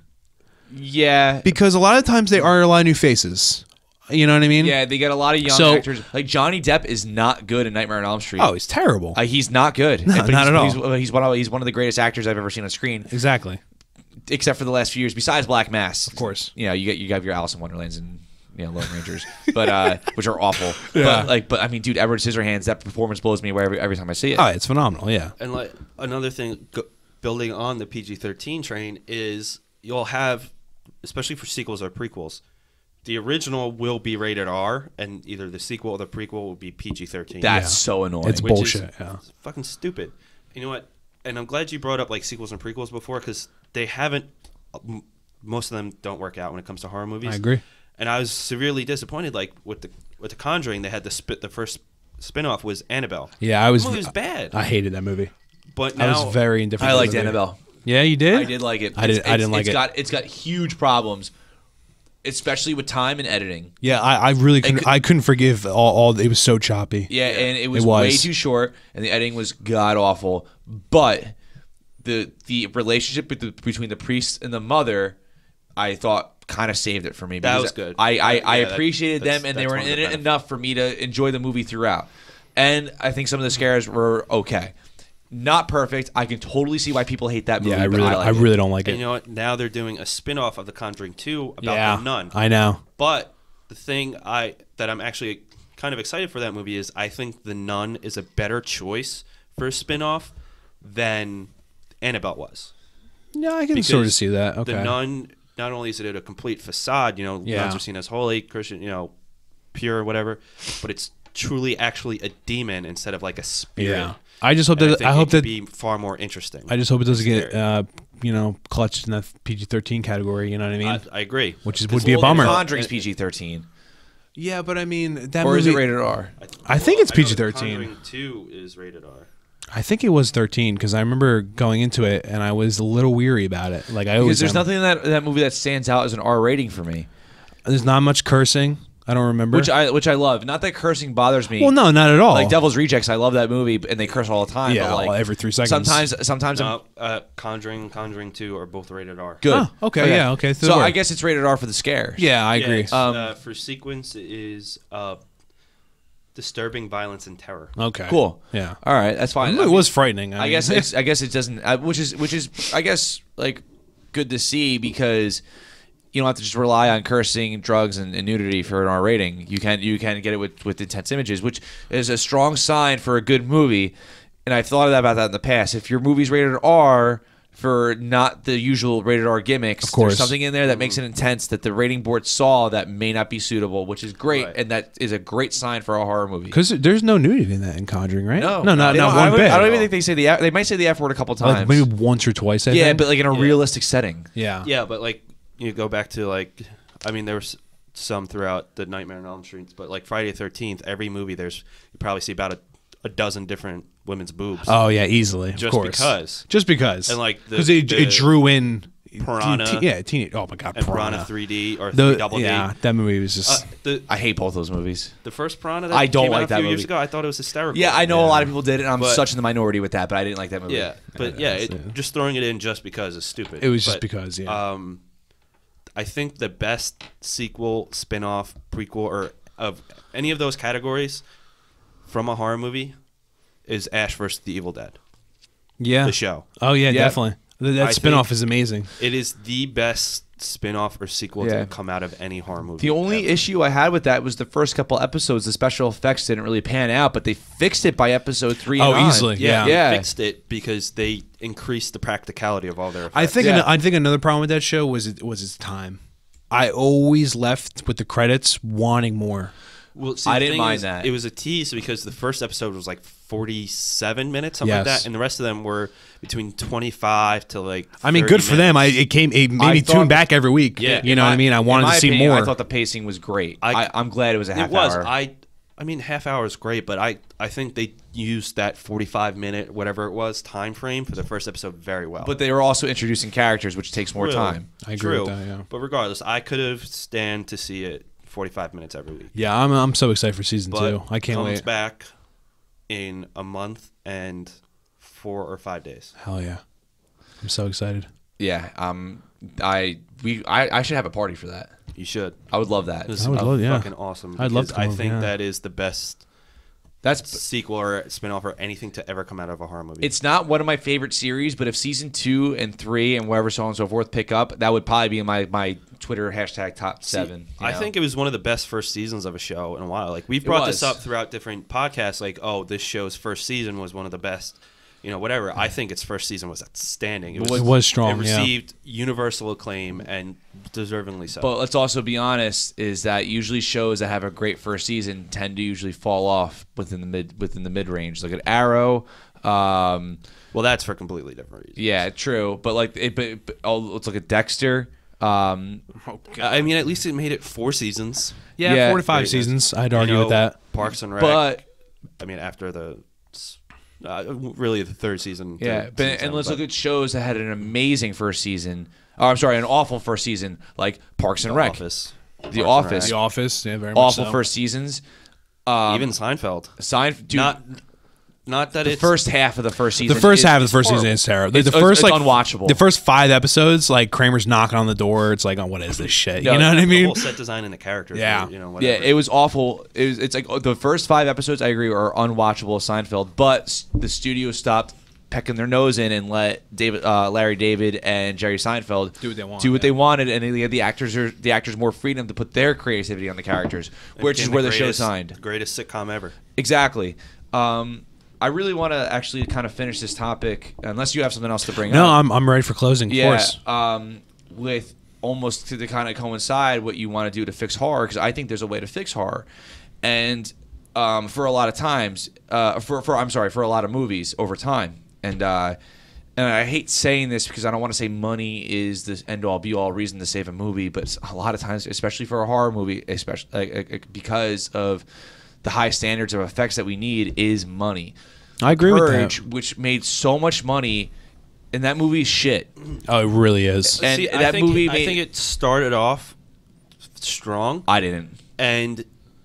Speaker 1: Yeah.
Speaker 3: because a lot of times they are a lot of new faces. You know what I mean?
Speaker 1: Yeah, they get a lot of young actors. Like Johnny Depp is not good in Nightmare on Elm Street.
Speaker 3: Oh, he's terrible.
Speaker 1: He's not good.
Speaker 3: No, not at all.
Speaker 1: But he's one of the greatest actors I've ever seen on screen,
Speaker 3: Exactly.
Speaker 1: except for the last few years. Besides Black Mass,
Speaker 3: Of course.
Speaker 1: You know, you have your Alice in Wonderlands and Lone Rangers, but which are awful.
Speaker 3: Yeah.
Speaker 1: But I mean, dude, Edward Scissorhands, that performance blows me away every time I see it.
Speaker 3: Oh, it's phenomenal. Yeah.
Speaker 2: And like another thing, building on the PG-13 train is you'll have, especially for sequels or prequels, the original will be rated R, and either the sequel or the prequel will be PG-13.
Speaker 1: That's so annoying.
Speaker 3: It's
Speaker 2: which
Speaker 3: bullshit.
Speaker 2: Is
Speaker 3: Yeah.
Speaker 2: fucking stupid. You know what? And I'm glad you brought up like sequels and prequels before because they haven't. Most of them don't work out when it comes to horror movies.
Speaker 3: I agree.
Speaker 2: And I was severely disappointed. Like with the Conjuring, they had the first spinoff was Annabelle.
Speaker 3: Yeah, I was.
Speaker 2: The movie was bad.
Speaker 3: I hated that movie.
Speaker 2: But
Speaker 3: I
Speaker 2: now
Speaker 3: was very indifferent.
Speaker 1: I
Speaker 3: to
Speaker 1: liked
Speaker 3: the movie.
Speaker 1: Annabelle.
Speaker 3: Yeah, you did.
Speaker 1: I did like it.
Speaker 3: I didn't like it.
Speaker 1: It's got huge problems, especially with time and editing.
Speaker 3: Yeah, I really couldn't. I couldn't forgive all. It was so choppy.
Speaker 1: Yeah, and it was,
Speaker 3: It was.
Speaker 1: way too short, and the editing was god awful. But the relationship between the priest and the mother, I thought kind of saved it for me.
Speaker 2: That
Speaker 1: because
Speaker 2: was good.
Speaker 1: I appreciated them, and they
Speaker 2: that's
Speaker 1: were
Speaker 2: one of
Speaker 1: in
Speaker 2: the
Speaker 1: it
Speaker 2: benefits.
Speaker 1: enough for me to enjoy the movie throughout. And I think some of the scares were okay. Not perfect. I can totally see why people hate that movie.
Speaker 3: Yeah,
Speaker 1: but
Speaker 3: I
Speaker 1: like it.
Speaker 3: really don't like
Speaker 2: And
Speaker 3: it.
Speaker 2: you know what? Now they're doing a spin-off of The Conjuring 2 about
Speaker 3: Yeah,
Speaker 2: the nun.
Speaker 3: I know.
Speaker 2: But the thing that I'm actually kind of excited for that movie is I think The Nun is a better choice for a spin-off than Annabelle was.
Speaker 3: Yeah, I can
Speaker 2: Because
Speaker 3: sort of see that. Okay.
Speaker 2: The Nun, not only is it a complete facade, nuns are seen as holy, Christian, pure, whatever, but it's truly actually a demon instead of like a spirit.
Speaker 3: Yeah. I just hope
Speaker 2: And
Speaker 3: that
Speaker 2: think
Speaker 3: I hope
Speaker 2: it could
Speaker 3: that
Speaker 2: be far more interesting.
Speaker 3: I just hope it doesn't get
Speaker 2: Scary.
Speaker 3: clutched in that PG-13 category. You know what I mean?
Speaker 2: I agree.
Speaker 3: Which
Speaker 2: Because
Speaker 3: would be a
Speaker 2: well,
Speaker 3: bummer.
Speaker 1: Conjuring's PG-13,
Speaker 3: Yeah, but I mean that
Speaker 1: or
Speaker 3: movie.
Speaker 1: is it rated R?
Speaker 3: I think it's
Speaker 2: I know
Speaker 3: PG-13.
Speaker 2: Conjuring 2 is rated R.
Speaker 3: I think it was 13 because I remember going into it and I was a little weary about it. Like I always.
Speaker 1: Because there's
Speaker 3: am.
Speaker 1: nothing in that movie that stands out as an R rating for me,
Speaker 3: There's not much cursing. I don't remember.
Speaker 1: which I love. Not that cursing bothers me.
Speaker 3: Well, no, not at all.
Speaker 1: Like Devil's Rejects, I love that movie, and they curse all the time.
Speaker 3: Yeah,
Speaker 1: but like,
Speaker 3: well, every 3 seconds.
Speaker 1: Sometimes I'm
Speaker 2: No, Conjuring 2 are both rated R.
Speaker 1: good.
Speaker 3: Oh, okay, yeah, okay.
Speaker 1: So I guess it's rated R for the scares.
Speaker 3: Yeah, I
Speaker 2: Yeah,
Speaker 3: agree.
Speaker 2: it's, for sequence it is disturbing violence and terror.
Speaker 3: Okay.
Speaker 1: Cool.
Speaker 3: Yeah.
Speaker 1: All right, that's fine.
Speaker 3: It was frightening.
Speaker 1: I guess it doesn't, which is I guess like good to see because you don't have to just rely on cursing, drugs, and nudity for an R rating. You can get it with intense images, which is a strong sign for a good movie. And I've thought about that in the past. If your movie's rated R for not the usual rated R gimmicks,
Speaker 3: Of course.
Speaker 1: there's something in there that makes it intense that the rating board saw that may not be suitable, which is great,
Speaker 2: Right.
Speaker 1: and that is a great sign for a horror movie.
Speaker 3: Because there's no nudity in that in Conjuring, right?
Speaker 1: No,
Speaker 3: not
Speaker 1: they don't-
Speaker 3: one bit.
Speaker 1: I don't even think they say they might say the F word a couple
Speaker 3: Like
Speaker 1: times.
Speaker 3: maybe once or twice. I
Speaker 1: yeah,
Speaker 3: think.
Speaker 1: but like in a realistic setting.
Speaker 3: yeah.
Speaker 2: Yeah, but like you go back to like, I mean, there was some throughout the Nightmare on Elm Street, but like Friday the 13th, every movie you probably see about a dozen different women's boobs.
Speaker 3: Oh yeah, easily.
Speaker 2: Just
Speaker 3: of course.
Speaker 2: because.
Speaker 3: Just because.
Speaker 2: And, like,
Speaker 3: because
Speaker 2: the-
Speaker 3: it drew in
Speaker 2: Piranha.
Speaker 3: teenage. Oh my god,
Speaker 2: And
Speaker 3: Piranha.
Speaker 2: Piranha 3D or
Speaker 3: The
Speaker 2: 3 Double D.
Speaker 3: yeah, that movie was just.
Speaker 1: I hate both those movies.
Speaker 2: The first Piranha that
Speaker 1: I don't
Speaker 2: came
Speaker 1: like
Speaker 2: out a
Speaker 1: that
Speaker 2: few years
Speaker 1: movie.
Speaker 2: ago, I thought it was hysterical.
Speaker 1: Yeah, I know a
Speaker 3: Yeah.
Speaker 1: lot of people did it, and I'm
Speaker 2: But-
Speaker 1: such in the minority with that, but I didn't like that movie.
Speaker 2: Yeah, but just throwing it in just because is stupid.
Speaker 3: It was just
Speaker 2: But,
Speaker 3: because, yeah.
Speaker 2: I think the best sequel, spin-off, prequel, or of any of those categories from a horror movie is Ash vs. the Evil Dead,
Speaker 3: yeah.
Speaker 2: the show.
Speaker 3: Oh yeah,
Speaker 1: Yeah.
Speaker 3: definitely. That
Speaker 2: I
Speaker 3: spinoff
Speaker 2: think-
Speaker 3: is amazing.
Speaker 2: It is the best spin-off or sequel
Speaker 1: Yeah.
Speaker 2: to come out of any horror movie.
Speaker 1: The only
Speaker 2: ever.
Speaker 1: issue I had with that was the first couple episodes. The special effects didn't really pan out, but they fixed it by episode 3 and
Speaker 3: Oh,
Speaker 1: on.
Speaker 3: easily.
Speaker 2: Yeah,
Speaker 3: Yeah.
Speaker 2: they fixed it because they increased the practicality of all their effects.
Speaker 3: I think
Speaker 1: Yeah.
Speaker 3: I think another problem with that show was its time. I always left with the credits wanting more.
Speaker 2: Well, see,
Speaker 1: I
Speaker 2: the
Speaker 1: didn't
Speaker 2: thing
Speaker 1: mind
Speaker 2: is,
Speaker 1: that.
Speaker 2: It was a tease because the first episode was like 47 minutes, something like
Speaker 3: Yes.
Speaker 2: that, and the rest of them were between 25 to like.
Speaker 3: I mean,
Speaker 2: 30
Speaker 3: good for them.
Speaker 2: minutes.
Speaker 3: It made
Speaker 1: I
Speaker 3: me
Speaker 1: thought-
Speaker 3: tune back every week.
Speaker 2: Yeah.
Speaker 3: You know what I mean? I wanted
Speaker 1: In my
Speaker 3: to see
Speaker 1: opinion,
Speaker 3: more.
Speaker 1: I thought the pacing was great.
Speaker 2: I-
Speaker 1: I'm glad it was a half
Speaker 2: It was.
Speaker 1: hour.
Speaker 2: I I mean, half hour is great, but I think they used that 45-minute, whatever it was, time frame for the first episode very well.
Speaker 1: But they were also introducing characters, which takes more time.
Speaker 3: I agree
Speaker 2: True.
Speaker 3: with that, yeah.
Speaker 2: But regardless, I could have stand to see it 45 minutes every week.
Speaker 3: Yeah, I'm so excited for season
Speaker 2: But
Speaker 3: 2. I can't
Speaker 2: comes
Speaker 3: wait.
Speaker 2: back in a month and 4 or 5 days.
Speaker 3: Hell yeah. I'm so excited.
Speaker 1: Yeah. I should have a party for that.
Speaker 2: You should.
Speaker 1: I would love that.
Speaker 2: This
Speaker 3: I would
Speaker 2: is
Speaker 3: love- yeah.
Speaker 2: fucking awesome.
Speaker 3: I'd love
Speaker 2: because
Speaker 3: to
Speaker 2: I
Speaker 3: come,
Speaker 2: think
Speaker 3: yeah.
Speaker 2: that is the best
Speaker 1: That's
Speaker 2: sequel or spinoff or anything to ever come out of a horror movie.
Speaker 1: It's not one of my favorite series, but if season 2 and 3 and wherever so on and so forth pick up, that would probably be in my Twitter hashtag top 7.
Speaker 2: I think it was one of the best first seasons of a show in a while. Like we've brought this
Speaker 1: was.
Speaker 2: up throughout different podcasts. Like, oh, this show's first season was one of the best. You know, whatever. I think its first season was outstanding.
Speaker 3: It was strong,
Speaker 2: It
Speaker 3: yeah.
Speaker 2: received universal acclaim and deservingly so.
Speaker 1: But let's also be honest: is that usually shows that have a great first season tend to usually fall off within the mid range. Look at Arrow.
Speaker 2: Well, that's for completely different reasons.
Speaker 1: Yeah, true. But like, let's look at Dexter.
Speaker 2: I mean, at least it made it 4 seasons.
Speaker 3: Yeah, 4 to 5
Speaker 2: Very nice.
Speaker 3: seasons. I'd
Speaker 2: You
Speaker 3: argue
Speaker 2: know,
Speaker 3: with that.
Speaker 2: Parks and Rec.
Speaker 1: But
Speaker 2: I mean, after the really the third season.
Speaker 1: yeah,
Speaker 2: third
Speaker 1: but
Speaker 2: season,
Speaker 1: and let's
Speaker 2: but
Speaker 1: look at shows that had an amazing first season. Oh, I'm sorry, an awful first season, like Parks and
Speaker 2: The
Speaker 1: Rec.
Speaker 2: Office.
Speaker 1: The
Speaker 2: Parks and
Speaker 1: Office.
Speaker 3: The Office, yeah, very much
Speaker 1: Awful
Speaker 3: so.
Speaker 1: first seasons.
Speaker 2: Even Seinfeld.
Speaker 1: Dude,
Speaker 2: Not that
Speaker 1: the
Speaker 2: it's
Speaker 1: first half of the first season.
Speaker 3: The first
Speaker 1: is-
Speaker 3: half of the
Speaker 1: is
Speaker 3: first season
Speaker 1: horrible.
Speaker 3: is terrible.
Speaker 1: It's
Speaker 3: The first like
Speaker 1: unwatchable.
Speaker 3: The first 5 episodes, like Kramer's knocking on the door. It's like, oh, what is this shit?
Speaker 1: No,
Speaker 3: You know what I
Speaker 2: the
Speaker 3: mean?
Speaker 2: whole set design and the characters.
Speaker 3: Yeah.
Speaker 2: You know,
Speaker 1: Yeah,
Speaker 2: whatever.
Speaker 1: it was awful. It's like the first 5 episodes, I agree, are unwatchable of Seinfeld, but the studio stopped pecking their nose in and let Larry David and Jerry Seinfeld
Speaker 3: Do what they want,
Speaker 1: do what
Speaker 3: yeah.
Speaker 1: they wanted, and they gave the actors more freedom to put their creativity on the characters,
Speaker 2: It
Speaker 1: which is
Speaker 2: became
Speaker 1: where the show
Speaker 2: greatest-
Speaker 1: signed.
Speaker 2: Greatest sitcom ever.
Speaker 1: Exactly. I really want to actually kind of finish this topic, unless you have something else to bring
Speaker 3: No,
Speaker 1: up.
Speaker 3: I'm ready for closing. Of course.
Speaker 1: With almost to kind of coincide what you want to do to fix horror, because I think there's a way to fix horror, and for a lot of times, for a lot of movies over time, and I hate saying this because I don't want to say money is the end all be all reason to save a movie, but a lot of times, especially for a horror movie, especially because of the high standards of effects that we need, is money.
Speaker 3: I agree with
Speaker 1: Purge,
Speaker 3: that.
Speaker 1: which made so much money, and that movie's shit.
Speaker 3: Oh, it really is.
Speaker 1: And
Speaker 2: See,
Speaker 1: that movie
Speaker 2: I
Speaker 1: made-
Speaker 2: think it started off strong,
Speaker 1: I didn't.
Speaker 2: and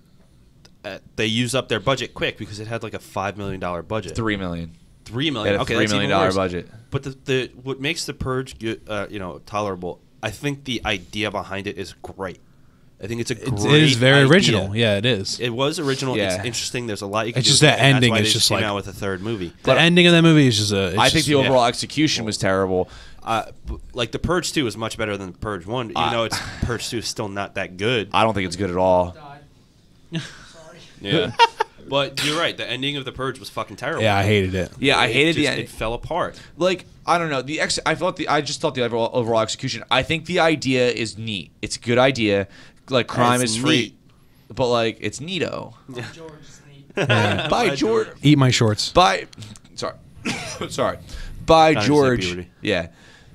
Speaker 2: they used up their budget quick because it had like a $5 million budget.
Speaker 1: $3 million.
Speaker 2: $3
Speaker 1: They
Speaker 2: million.
Speaker 1: had a
Speaker 2: Okay,
Speaker 1: $3
Speaker 2: that's
Speaker 1: million
Speaker 2: even worse.
Speaker 1: budget.
Speaker 2: But the what makes the Purge tolerable? I think the idea behind it is great. I think it's a great.
Speaker 3: It is very
Speaker 2: idea.
Speaker 3: original. Yeah, it is.
Speaker 2: It was original.
Speaker 1: Yeah.
Speaker 2: It's interesting. There's a lot you can
Speaker 3: It's
Speaker 2: do
Speaker 3: just
Speaker 2: with
Speaker 3: that
Speaker 2: it, and
Speaker 3: ending
Speaker 2: That's why
Speaker 3: is
Speaker 2: they
Speaker 3: just
Speaker 2: came
Speaker 3: like-
Speaker 2: out with a third movie.
Speaker 3: The ending of that movie is just a.
Speaker 1: I think the
Speaker 3: yeah.
Speaker 1: overall execution was terrible.
Speaker 2: Like the Purge 2 is much better than the Purge 1, even though it's Purge 2 is still not that good.
Speaker 1: I don't think it's good at all.
Speaker 4: Died. Sorry.
Speaker 2: Yeah. But you're right. The ending of the Purge was fucking terrible.
Speaker 3: Yeah, I hated it.
Speaker 1: Yeah, I hated the
Speaker 2: It
Speaker 1: ending.
Speaker 2: fell apart.
Speaker 1: Like, I don't know. I just thought the overall execution. I think the idea is neat. It's a good idea. Like, crime
Speaker 2: It's
Speaker 1: is free,
Speaker 2: neat.
Speaker 1: but like it's neato.
Speaker 4: George is neat.
Speaker 3: Yeah.
Speaker 1: By George.
Speaker 3: Eat my shorts.
Speaker 1: By sorry, sorry. By
Speaker 2: Kind of
Speaker 1: George.
Speaker 2: puberty.
Speaker 1: Yeah.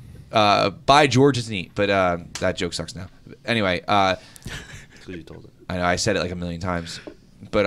Speaker 1: By George is neat, but that joke sucks now. Anyway,
Speaker 2: Because you told it.
Speaker 1: I know I said it like a million times, but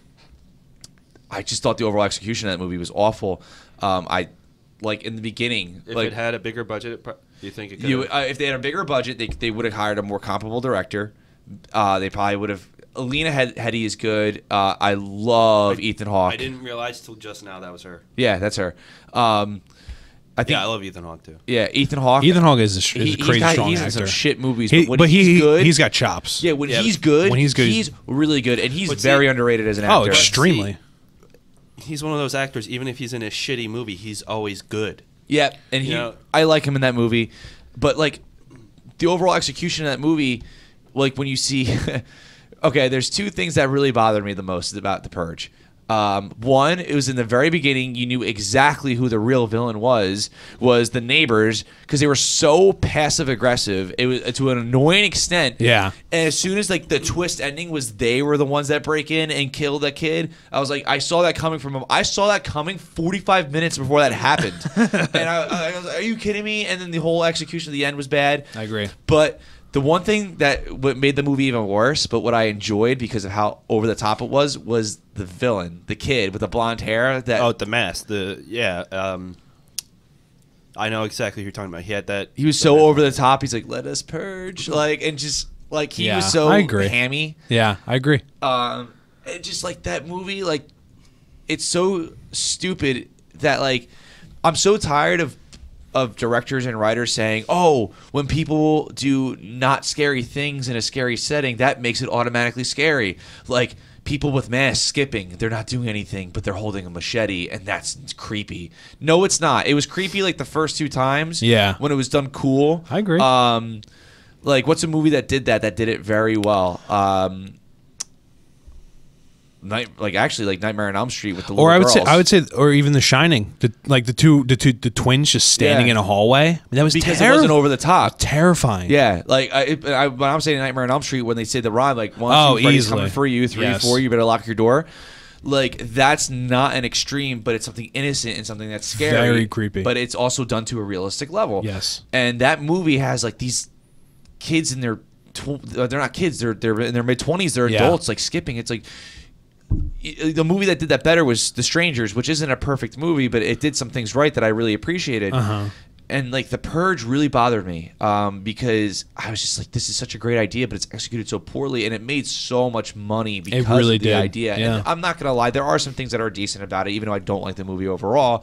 Speaker 1: I just thought the overall execution of that movie was awful. I like in the beginning,
Speaker 2: If
Speaker 1: like
Speaker 2: it had a bigger budget, do you think it could?
Speaker 1: if they had a bigger budget, they would have hired a more comparable director. They probably would have. Alina Hetty is good. I love Ethan Hawke.
Speaker 2: I didn't realize till just now that was her.
Speaker 1: Yeah, that's her. I think.
Speaker 2: Yeah, I love Ethan Hawke too.
Speaker 1: Yeah, Ethan Hawke.
Speaker 3: Ethan Hawke is a crazy strong
Speaker 1: he's in
Speaker 3: actor.
Speaker 1: some shit movies,
Speaker 3: He-
Speaker 1: but when he's good,
Speaker 3: he's got chops.
Speaker 1: yeah. When
Speaker 2: Yeah,
Speaker 1: he's good,
Speaker 3: when he's good,
Speaker 1: he's really good, and he's
Speaker 2: But see-
Speaker 1: very underrated as an actor.
Speaker 3: Oh, extremely.
Speaker 2: He's one of those actors. Even if he's in a shitty movie, he's always good.
Speaker 1: Yeah, and
Speaker 2: You know-
Speaker 1: I like him in that movie, but like the overall execution of that movie, like when you see, okay, there's two things that really bothered me the most about The Purge. One, it was in the very beginning. You knew exactly who the real villain was the neighbors, because they were so passive aggressive. It was to an annoying extent.
Speaker 3: Yeah.
Speaker 1: And as soon as like the twist ending was they were the ones that break in and kill that kid, I was like, I saw that coming from him. I saw that coming 45 minutes before that happened. And I was like, are you kidding me? And then the whole execution at the end was bad.
Speaker 3: I agree.
Speaker 1: But The one thing that what made the movie even worse, but what I enjoyed because of how over the top it was the villain, the kid with the blonde hair.
Speaker 2: The mask. I know exactly who you're talking about. He had that.
Speaker 1: He was so over the top. He's like, "Let us purge," like, and just like he was so
Speaker 3: I agree.
Speaker 1: hammy.
Speaker 3: Yeah, I agree.
Speaker 1: And just like that movie, like it's so stupid that like I'm so tired of directors and writers saying, "Oh, when people do not scary things in a scary setting, that makes it automatically scary." Like people with masks skipping, they're not doing anything, but they're holding a machete, and that's creepy. No, it's not. It was creepy like the first 2 times.
Speaker 3: Yeah.
Speaker 1: When it was done cool.
Speaker 3: I agree.
Speaker 1: Like what's a movie that did that did it very well? Nightmare on Elm Street with the little
Speaker 3: Or I
Speaker 1: girls.
Speaker 3: would say, or even The Shining, the twins just standing
Speaker 1: Yeah.
Speaker 3: in a hallway. I mean, that was
Speaker 1: because it wasn't over the top.
Speaker 3: terrifying.
Speaker 1: Yeah, like when I'm saying Nightmare on Elm Street, when they say the rhyme, like 1, 2, Freddy's
Speaker 3: easily.
Speaker 1: coming for you, 3,
Speaker 3: Yes.
Speaker 1: 4, you better lock your door. Like that's not an extreme, but it's something innocent and something that's scary,
Speaker 3: Very creepy.
Speaker 1: But it's also done to a realistic level.
Speaker 3: Yes.
Speaker 1: And that movie has like these kids in their they're not kids, they're in their mid-20s, they're
Speaker 3: Yeah.
Speaker 1: adults, like skipping. It's like the movie that did that better was The Strangers, which isn't a perfect movie, but it did some things right that I really appreciated. And like The Purge really bothered me because I was just like, this is such a great idea, but it's executed so poorly, and it made so much money because
Speaker 3: really
Speaker 1: of the
Speaker 3: did.
Speaker 1: idea.
Speaker 3: Yeah.
Speaker 1: And I'm not gonna lie, there are some things that are decent about it, even though I don't like the movie overall.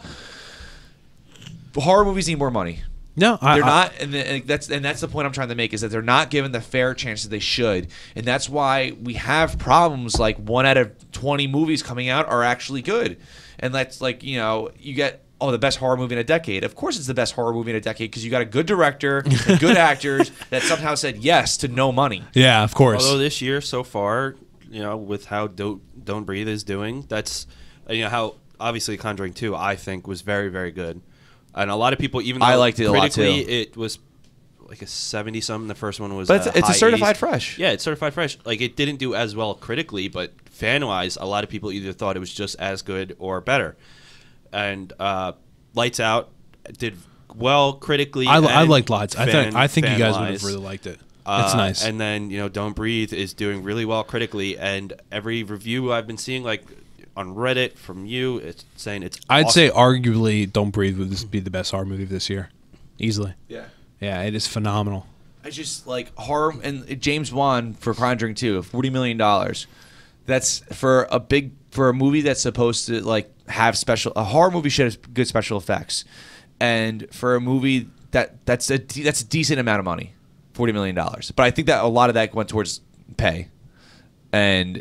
Speaker 1: Horror movies need more money.
Speaker 3: No,
Speaker 1: They're not, and that's the point I'm trying to make, is that they're not given the fair chance that they should, and that's why we have problems like 1 out of 20 movies coming out are actually good, and that's like you get the best horror movie in a decade. Of course, it's the best horror movie in a decade because you got a good director, and good actors that somehow said yes to no money.
Speaker 3: Yeah, of course.
Speaker 2: Although this year so far, with how Don't Breathe is doing, that's how obviously Conjuring 2 I think was very, very good. And a lot of people, even though
Speaker 1: I liked it a lot,
Speaker 2: critically
Speaker 1: too.
Speaker 2: it was like a 70-something. The first one was
Speaker 1: But it's a
Speaker 2: high
Speaker 1: certified
Speaker 2: 80s.
Speaker 1: fresh.
Speaker 2: Yeah, it's certified fresh. Like, it didn't do as well critically, but fan-wise, a lot of people either thought it was just as good or better. And Lights Out did well critically.
Speaker 3: I
Speaker 2: and
Speaker 3: liked Lights. I think you guys would
Speaker 2: fan-wise.
Speaker 3: have really liked it. It's nice.
Speaker 2: And then, Don't Breathe is doing really well critically, and every review I've been seeing, like, on Reddit from you, it's saying it's
Speaker 3: I'd
Speaker 2: awesome.
Speaker 3: say arguably Don't Breathe would be the best horror movie of this year. Easily.
Speaker 1: Yeah.
Speaker 3: Yeah, it is phenomenal.
Speaker 1: I just like horror, and James Wan for Conjuring 2, $40 million. That's for a movie that's supposed to like have a horror movie should have good special effects, and for a movie that's a decent amount of money, $40 million. But I think that a lot of that went towards pay, and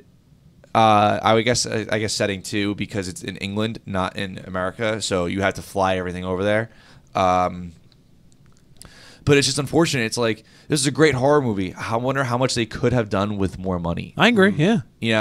Speaker 1: I guess setting too, because it's in England, not in America, so you have to fly everything over there. But it's just unfortunate. It's like, this is a great horror movie. I wonder how much they could have done with more money.
Speaker 3: I agree, yeah.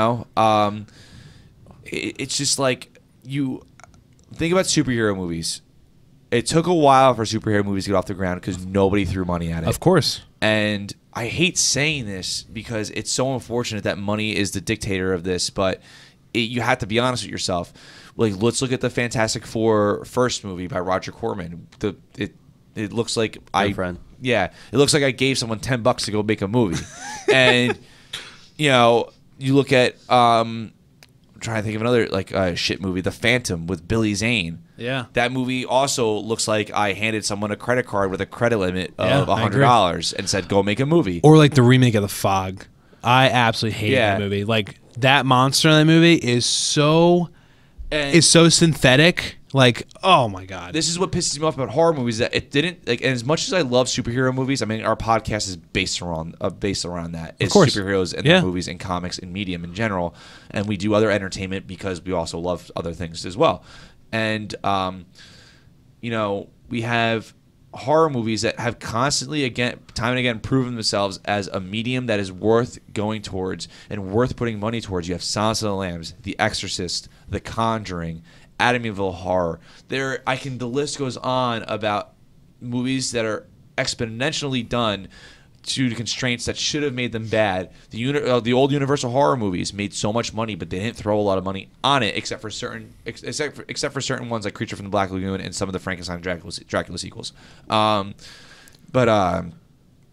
Speaker 1: It's just like, you think about superhero movies. It took a while for superhero movies to get off the ground because nobody threw money at it.
Speaker 3: Of course.
Speaker 1: And I hate saying this because it's so unfortunate that money is the dictator of this, but you have to be honest with yourself. Like, let's look at the Fantastic Four first movie by Roger Corman. It looks like
Speaker 2: friend.
Speaker 1: Yeah, it looks like I gave someone $10 to go make a movie, and you look at I'm trying to think of another shit movie, The Phantom with Billy Zane.
Speaker 3: Yeah.
Speaker 1: That movie also looks like I handed someone a credit card with a credit limit
Speaker 3: Yeah,
Speaker 1: of
Speaker 3: I agree.
Speaker 1: $100 and said, go make a movie.
Speaker 3: Or like the remake of The Fog. I absolutely hate
Speaker 1: Yeah.
Speaker 3: that movie. Like, that monster in that movie is so synthetic. Like, oh my god.
Speaker 1: This is what pisses me off about horror movies, that it didn't like. And as much as I love superhero movies, I mean, our podcast is based around that. It's
Speaker 3: course.
Speaker 1: superheroes and
Speaker 3: Yeah.
Speaker 1: their movies and comics and medium in general, and we do other entertainment because we also love other things as well. And we have horror movies that have constantly, time and again, proven themselves as a medium that is worth going towards and worth putting money towards. You have Silence of the Lambs, The Exorcist, The Conjuring, Amityville Horror. The list goes on about movies that are exponentially done due to constraints that should have made them bad. The old Universal horror movies made so much money, but they didn't throw a lot of money on it, except for certain ones like Creature from the Black Lagoon and some of the Frankenstein Dracula sequels.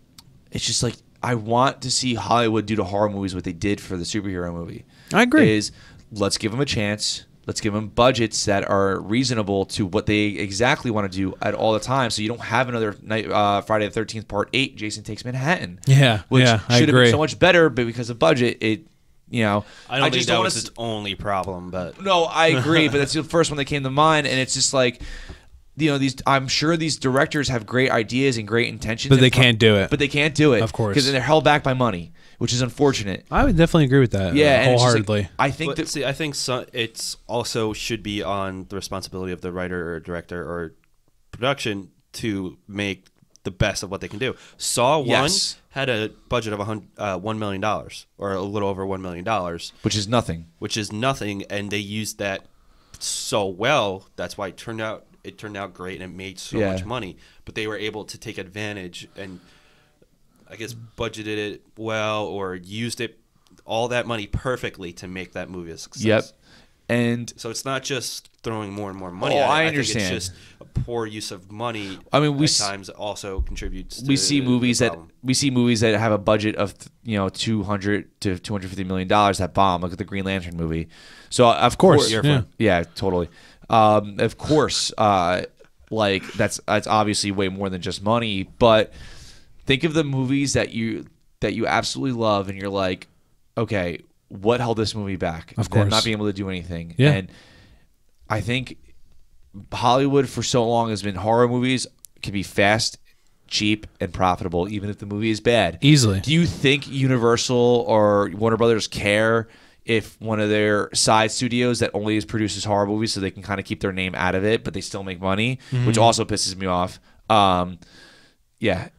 Speaker 1: it's just like I want to see Hollywood do to horror movies what they did for the superhero movie.
Speaker 3: I agree.
Speaker 1: Is let's give them a chance. Let's give them budgets that are reasonable to what they exactly want to do at all the time. So you don't have another Friday the 13th Part 8, Jason Takes Manhattan.
Speaker 3: Yeah,
Speaker 1: which
Speaker 3: I
Speaker 1: should have
Speaker 3: agree.
Speaker 1: been so much better, but because of budget, it, you know.
Speaker 2: I don't think
Speaker 1: just
Speaker 2: that
Speaker 1: don't
Speaker 2: was
Speaker 1: wanna
Speaker 2: its only problem, but
Speaker 1: No, I agree, but that's the first one that came to mind, and it's just like, you know, I'm sure these directors have great ideas and great intentions,
Speaker 3: But they can't do it.
Speaker 1: But they can't do it,
Speaker 3: Of course.
Speaker 1: because they're held back by money, which is unfortunate.
Speaker 3: I would definitely agree with that.
Speaker 1: Yeah, and it's just like,
Speaker 3: wholeheartedly.
Speaker 1: I think that
Speaker 2: see, I think it's also should be on the responsibility of the writer or director or production to make the best of what they can do. Saw 1
Speaker 1: Yes.
Speaker 2: had a budget of $1 million or a little over $1 million,
Speaker 1: which is nothing.
Speaker 2: and they used that so well. That's why it turned out great and it made so much money. But they were able to take advantage and, I guess, budgeted it well or used all that money perfectly to make that movie a success.
Speaker 1: Yep. And
Speaker 2: So it's not just throwing more and more money.
Speaker 1: Oh,
Speaker 2: at it.
Speaker 1: I
Speaker 2: think
Speaker 1: understand.
Speaker 2: it's just a poor use of money.
Speaker 1: I mean,
Speaker 2: at times also contributes.
Speaker 1: we
Speaker 2: to
Speaker 1: see movies
Speaker 2: the
Speaker 1: that
Speaker 2: problem.
Speaker 1: have a budget of $200 to $250 million that bomb. Look at the Green Lantern movie. So of course,
Speaker 3: yeah.
Speaker 1: Totally. Of course, like that's obviously way more than just money. But think of the movies that you absolutely love, and you're like, okay, what held this movie back?
Speaker 3: Of
Speaker 1: Them
Speaker 3: course.
Speaker 1: not being able to do anything.
Speaker 3: Yeah.
Speaker 1: And I think Hollywood for so long has been horror movies can be fast, cheap, and profitable, even if the movie is bad.
Speaker 3: Easily.
Speaker 1: Do you think Universal or Warner Brothers care if one of their side studios that only produces horror movies so they can kind of keep their name out of it, but they still make money, which also pisses me off. Yeah,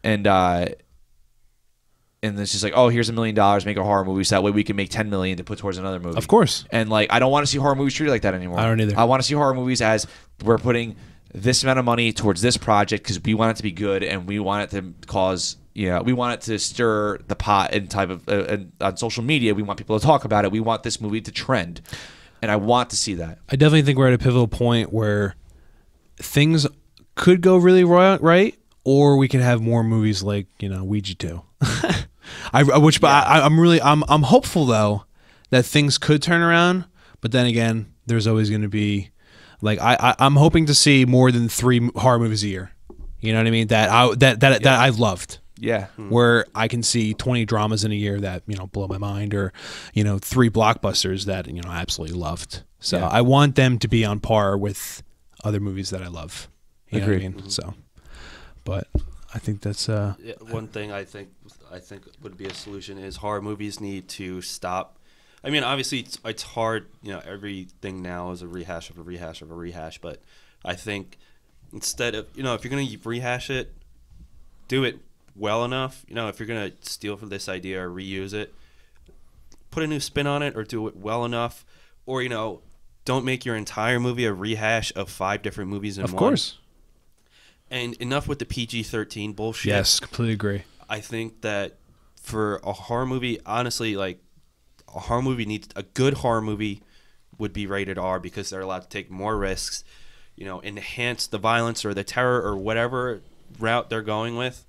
Speaker 1: and it's just like, oh, here's $1 million, make a horror movie, so that way we can make $10 million to put towards another movie.
Speaker 3: Of course.
Speaker 1: And like, I don't want to see horror movies treated like that anymore.
Speaker 3: I don't either.
Speaker 1: I want to see horror movies as we're putting this amount of money towards this project because we want it to be good and we want it to cause, we want it to stir the pot in type of on social media. We want people to talk about it. We want this movie to trend, and I want to see that.
Speaker 3: I definitely think we're at a pivotal point where things could go really right, or we could have more movies like Ouija 2. I'm hopeful though that things could turn around, but then again, there's always going to be like I'm hoping to see more than 3 horror movies a year. You know what I mean? That I've loved.
Speaker 1: Yeah.
Speaker 3: Where I can see 20 dramas in a year that blow my mind, or 3 blockbusters that I absolutely loved. So
Speaker 1: Yeah.
Speaker 3: I want them to be on par with other movies that I love. You know what I
Speaker 1: Agreed.
Speaker 3: mean? So, but I think that's
Speaker 2: One thing I think would be a solution is horror movies need to stop. I mean, obviously it's hard. Everything now is a rehash of a rehash of a rehash. But I think instead of if you're gonna rehash it, do it well enough. If you're gonna steal from this idea or reuse it, put a new spin on it or do it well enough. Or don't make your entire movie a rehash of 5 different movies in one.
Speaker 3: of course.
Speaker 2: And enough with the PG-13 bullshit.
Speaker 3: Yes, completely agree.
Speaker 2: I think that for a horror movie, honestly, like a good horror movie would be rated R because they're allowed to take more risks, enhance the violence or the terror or whatever route they're going with.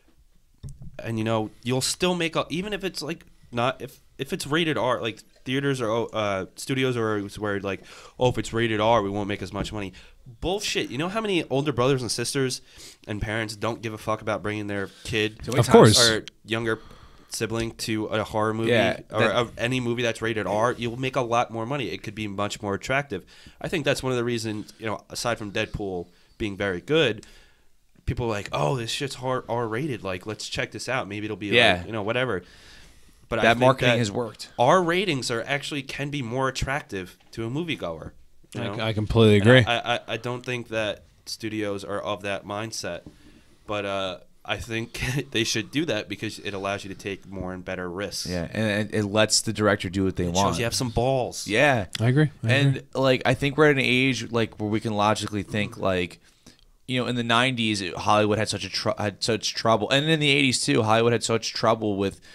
Speaker 2: And you'll still make even if it's like not if it's rated R, like theaters or studios are worried like, oh, if it's rated R, we won't make as much money. Bullshit. You know how many older brothers and sisters and parents don't give a fuck about bringing their kid
Speaker 3: Of course.
Speaker 2: or younger sibling to a horror movie or any movie that's rated R? You'll make a lot more money. It could be much more attractive. I think that's one of the reasons, aside from Deadpool being very good, people are like, oh, this shit's R rated. Like, let's check this out. Maybe it'll be like, whatever. But
Speaker 1: That
Speaker 2: I think
Speaker 1: marketing has worked.
Speaker 2: R ratings can be more attractive to a moviegoer.
Speaker 3: I completely agree.
Speaker 2: I don't think that studios are of that mindset, but I think they should do that because it allows you to take more and better risks.
Speaker 1: Yeah, and it lets the director do what they
Speaker 2: It
Speaker 1: want.
Speaker 2: shows you have some balls.
Speaker 1: Yeah,
Speaker 3: I agree.
Speaker 1: And like, I think we're at an age like where we can logically think like, in the '90s, Hollywood had such trouble, and in the '80s too, Hollywood had such trouble with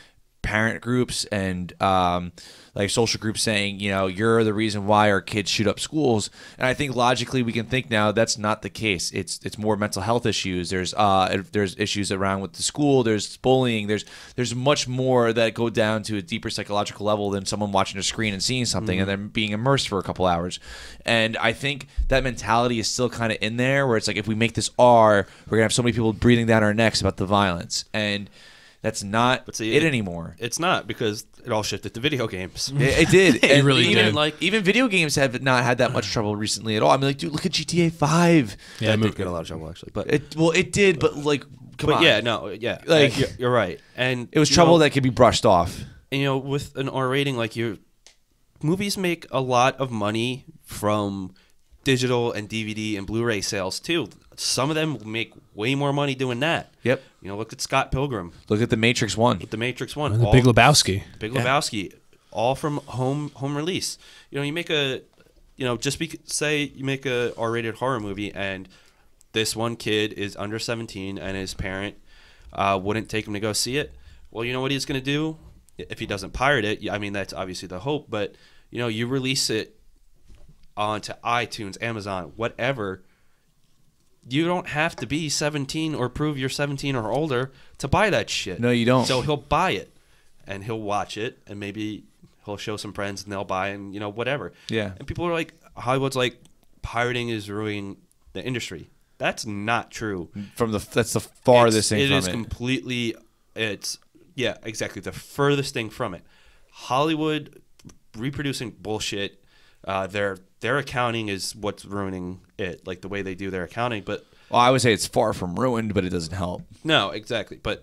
Speaker 1: parent groups and like social groups saying, you know, you're the reason why our kids shoot up schools. And I think logically we can think now that's not the case. It's more mental health issues. There's issues around with the school. There's bullying. There's much more that go down to a deeper psychological level than someone watching a screen and seeing something and then being immersed for a couple hours. And I think that mentality is still kind of in there, where it's like, if we make this R, we're gonna have so many people breathing down our necks about the violence, and that's not it anymore.
Speaker 2: It's not, because it all shifted to video games.
Speaker 1: It did.
Speaker 3: It really
Speaker 1: even,
Speaker 3: did.
Speaker 1: Even video games have not had that much trouble recently at all. I mean, like, dude, look at GTA 5.
Speaker 3: Yeah,
Speaker 2: That did get a lot of trouble, actually. But
Speaker 1: It did, but like, come on.
Speaker 2: yeah, no, yeah,
Speaker 1: Like,
Speaker 2: you're right. And
Speaker 1: it was trouble that could be brushed off.
Speaker 2: And, you know, with an R rating, like, movies make a lot of money from digital and DVD and Blu-ray sales too. Some of them make way more money doing that.
Speaker 1: Yep.
Speaker 2: You know, look at Scott Pilgrim.
Speaker 1: Look at The Matrix 1.
Speaker 2: With The Matrix 1.
Speaker 3: And the Big Lebowski.
Speaker 2: Big Lebowski. All from home release. You know, you make a, you know, say you make a R-rated horror movie and this one kid is under 17 and his parent wouldn't take him to go see it. Well, you know what he's going to do if he doesn't pirate it? I mean, that's obviously the hope, but, you know, you release it onto iTunes, Amazon, whatever. You don't have to be 17 or prove you're 17 or older to buy that shit.
Speaker 1: No, you don't.
Speaker 2: So he'll buy it, and he'll watch it, and maybe he'll show some friends, and they'll buy, and, you know, whatever.
Speaker 1: Yeah.
Speaker 2: And people are like, Hollywood's like, pirating is ruining the industry. That's not true.
Speaker 1: That's the farthest thing
Speaker 2: it
Speaker 1: from
Speaker 2: is
Speaker 1: it.
Speaker 2: completely. Yeah, exactly, the furthest thing from it. Hollywood reproducing bullshit. Their accounting is what's ruining it, like the way they do their accounting. But
Speaker 1: Well, I would say it's far from ruined, but it doesn't help.
Speaker 2: no, exactly. But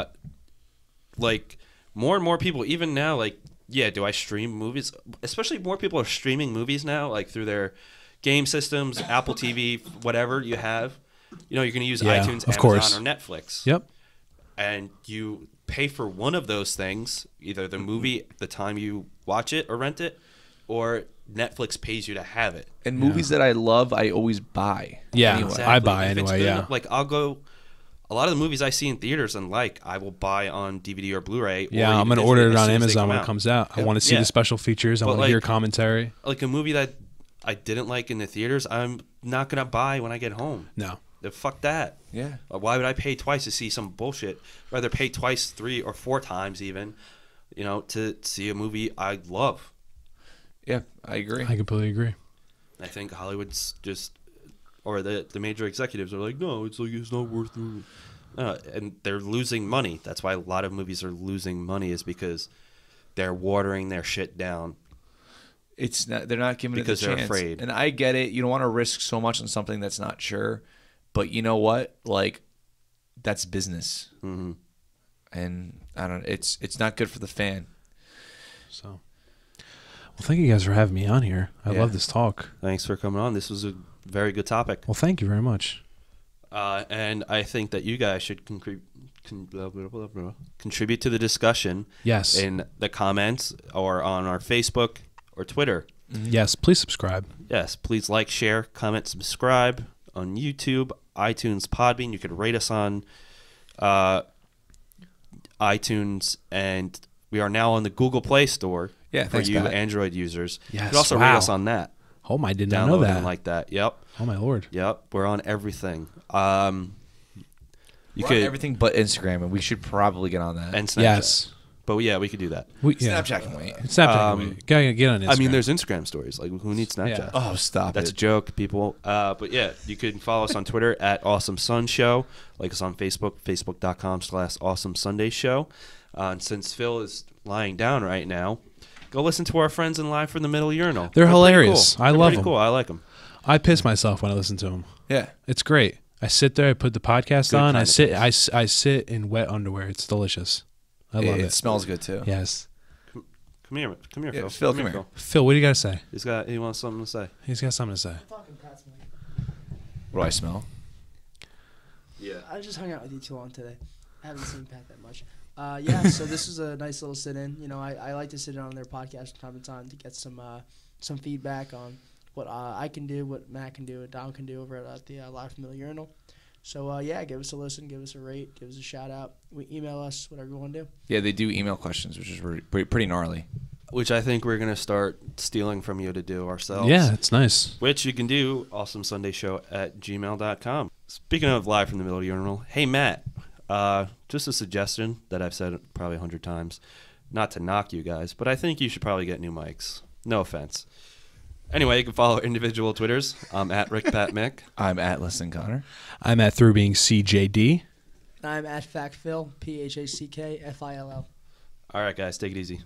Speaker 2: like more and more people, even now, like, yeah, do I stream movies? Especially more people are streaming movies now, like through their game systems, Apple TV, whatever you have. You know, you're going to use iTunes,
Speaker 3: of
Speaker 2: Amazon,
Speaker 3: course.
Speaker 2: or Netflix.
Speaker 3: Yep.
Speaker 2: And you pay for one of those things, either the movie, the time you watch it or rent it, or Netflix pays you to have it.
Speaker 1: And movies that I love, I always buy.
Speaker 3: Yeah,
Speaker 1: anyway.
Speaker 3: I buy
Speaker 2: If it's
Speaker 3: anyway,
Speaker 2: good
Speaker 3: yeah.
Speaker 2: enough, like, I'll go. A lot of the movies I see in theaters and I will buy on DVD or Blu-ray.
Speaker 3: Yeah,
Speaker 2: or
Speaker 3: I'm
Speaker 2: even
Speaker 3: gonna order
Speaker 2: Disney
Speaker 3: it
Speaker 2: as
Speaker 3: on
Speaker 2: soon as they
Speaker 3: Amazon
Speaker 2: come
Speaker 3: when it
Speaker 2: out.
Speaker 3: comes out. I want to see
Speaker 2: Yeah.
Speaker 3: the special features. I
Speaker 2: But,
Speaker 3: want to hear
Speaker 2: like-
Speaker 3: commentary.
Speaker 2: Like a movie that I didn't like in the theaters, I'm not gonna buy when I get home.
Speaker 3: No.
Speaker 2: Fuck that.
Speaker 1: Yeah.
Speaker 2: Why would I pay twice to see some bullshit? Rather pay twice, 3 or 4 times even, you know, to see a movie I love.
Speaker 1: Yeah, I agree.
Speaker 3: I completely agree.
Speaker 2: I think Hollywood's just, or the major executives are like, no, it's not worth it. And they're losing money. That's why a lot of movies are losing money, is because they're watering their shit down.
Speaker 1: It's not. They're not giving
Speaker 2: Because
Speaker 1: it
Speaker 2: they're
Speaker 1: a chance.
Speaker 2: afraid.
Speaker 1: And I get it. You don't want to risk so much on something that's not sure. But you know what? Like, that's business.
Speaker 2: Mm-hmm.
Speaker 1: And I don't. It's not good for the fan.
Speaker 3: So, well, thank you guys for having me on here. I
Speaker 1: Yeah.
Speaker 3: love this talk.
Speaker 2: Thanks for coming on. This was a very good topic.
Speaker 3: Well, thank you very much.
Speaker 2: And I think that you guys should contribute to the discussion
Speaker 3: Yes.
Speaker 2: in the comments or on our Facebook or Twitter.
Speaker 3: Yes, please subscribe.
Speaker 2: Yes, please like, share, comment, subscribe on YouTube, iTunes, Podbean. You could rate us on iTunes, and we are now on the Google Play Store
Speaker 1: Yeah,
Speaker 2: for
Speaker 1: thanks,
Speaker 2: you
Speaker 1: Pat.
Speaker 2: Android users.
Speaker 3: Yes,
Speaker 2: You could also
Speaker 3: wow.
Speaker 2: rate us on that.
Speaker 3: Oh, I did not know
Speaker 2: Download
Speaker 3: that.
Speaker 2: and like that. Yep.
Speaker 3: Oh, my Lord.
Speaker 2: Yep. We're on everything. You
Speaker 1: We're on
Speaker 2: could
Speaker 1: everything but Instagram, and we should probably get on that.
Speaker 2: and Snapchat.
Speaker 3: Yes.
Speaker 2: But yeah, we could do that.
Speaker 1: Snapchat can wait.
Speaker 3: Snapchat. Gotta get on Instagram.
Speaker 2: I mean, there's Instagram stories. Like, who needs Snapchat?
Speaker 3: Yeah.
Speaker 1: Oh, stop
Speaker 2: That's a
Speaker 1: it.
Speaker 2: joke, people. But yeah, you can follow us on Twitter at Awesome Sun Show. Like us on Facebook, facebook.com/Awesome Sunday Show. And since Phil is lying down right now, go listen to our friends in Live from the Middle Urinal.
Speaker 3: They're
Speaker 2: pretty
Speaker 3: hilarious.
Speaker 2: cool.
Speaker 3: I
Speaker 2: They're
Speaker 3: love
Speaker 2: pretty
Speaker 3: them.
Speaker 2: Cool. I like them.
Speaker 3: I piss myself when I listen to them.
Speaker 1: Yeah.
Speaker 3: It's great. I sit there. I put the podcast
Speaker 2: Good
Speaker 3: on.
Speaker 2: kind
Speaker 3: I
Speaker 2: of
Speaker 3: sit.
Speaker 2: piss.
Speaker 3: I sit in wet underwear. It's delicious. I love
Speaker 1: It
Speaker 3: it.
Speaker 1: smells good too.
Speaker 3: Yes.
Speaker 2: Come here,
Speaker 1: Yeah,
Speaker 2: Phil.
Speaker 1: Phil, come here.
Speaker 2: Phil.
Speaker 3: Phil, what do you got to say?
Speaker 2: He wants something to say.
Speaker 3: He's got something to say.
Speaker 4: Fucking Pat's mic.
Speaker 1: What do I smell?
Speaker 2: Yeah.
Speaker 4: I just hung out with you too long today. I haven't seen Pat that much. Yeah, so this was a nice little sit-in. You know, I like to sit in on their podcast from time to time to get some feedback on what I can do, what Matt can do, what Dom can do over at the Live from the Middle Urinal. So yeah, give us a listen, give us a rate, give us a shout out. Email us, whatever you want to do.
Speaker 1: Yeah, they do email questions, which is pretty gnarly.
Speaker 2: Which I think we're going to start stealing from you to do ourselves.
Speaker 3: Yeah, it's nice.
Speaker 2: Which you can do, awesomesundayshow@gmail.com. Speaking of live from the middle urinal, hey, Matt, just a suggestion that I've said probably 100 times, not to knock you guys, but I think you should probably get new mics. No offense. Anyway, you can follow our individual Twitters. I'm at RickPatMick.
Speaker 1: I'm at Listen Connor.
Speaker 3: I'm at Through Being CJD.
Speaker 4: And I'm at FactPhil, PhackFill.
Speaker 2: All right, guys, take it easy.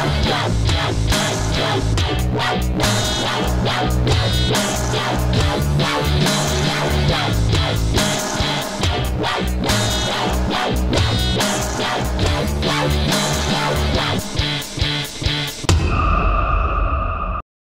Speaker 5: Wow.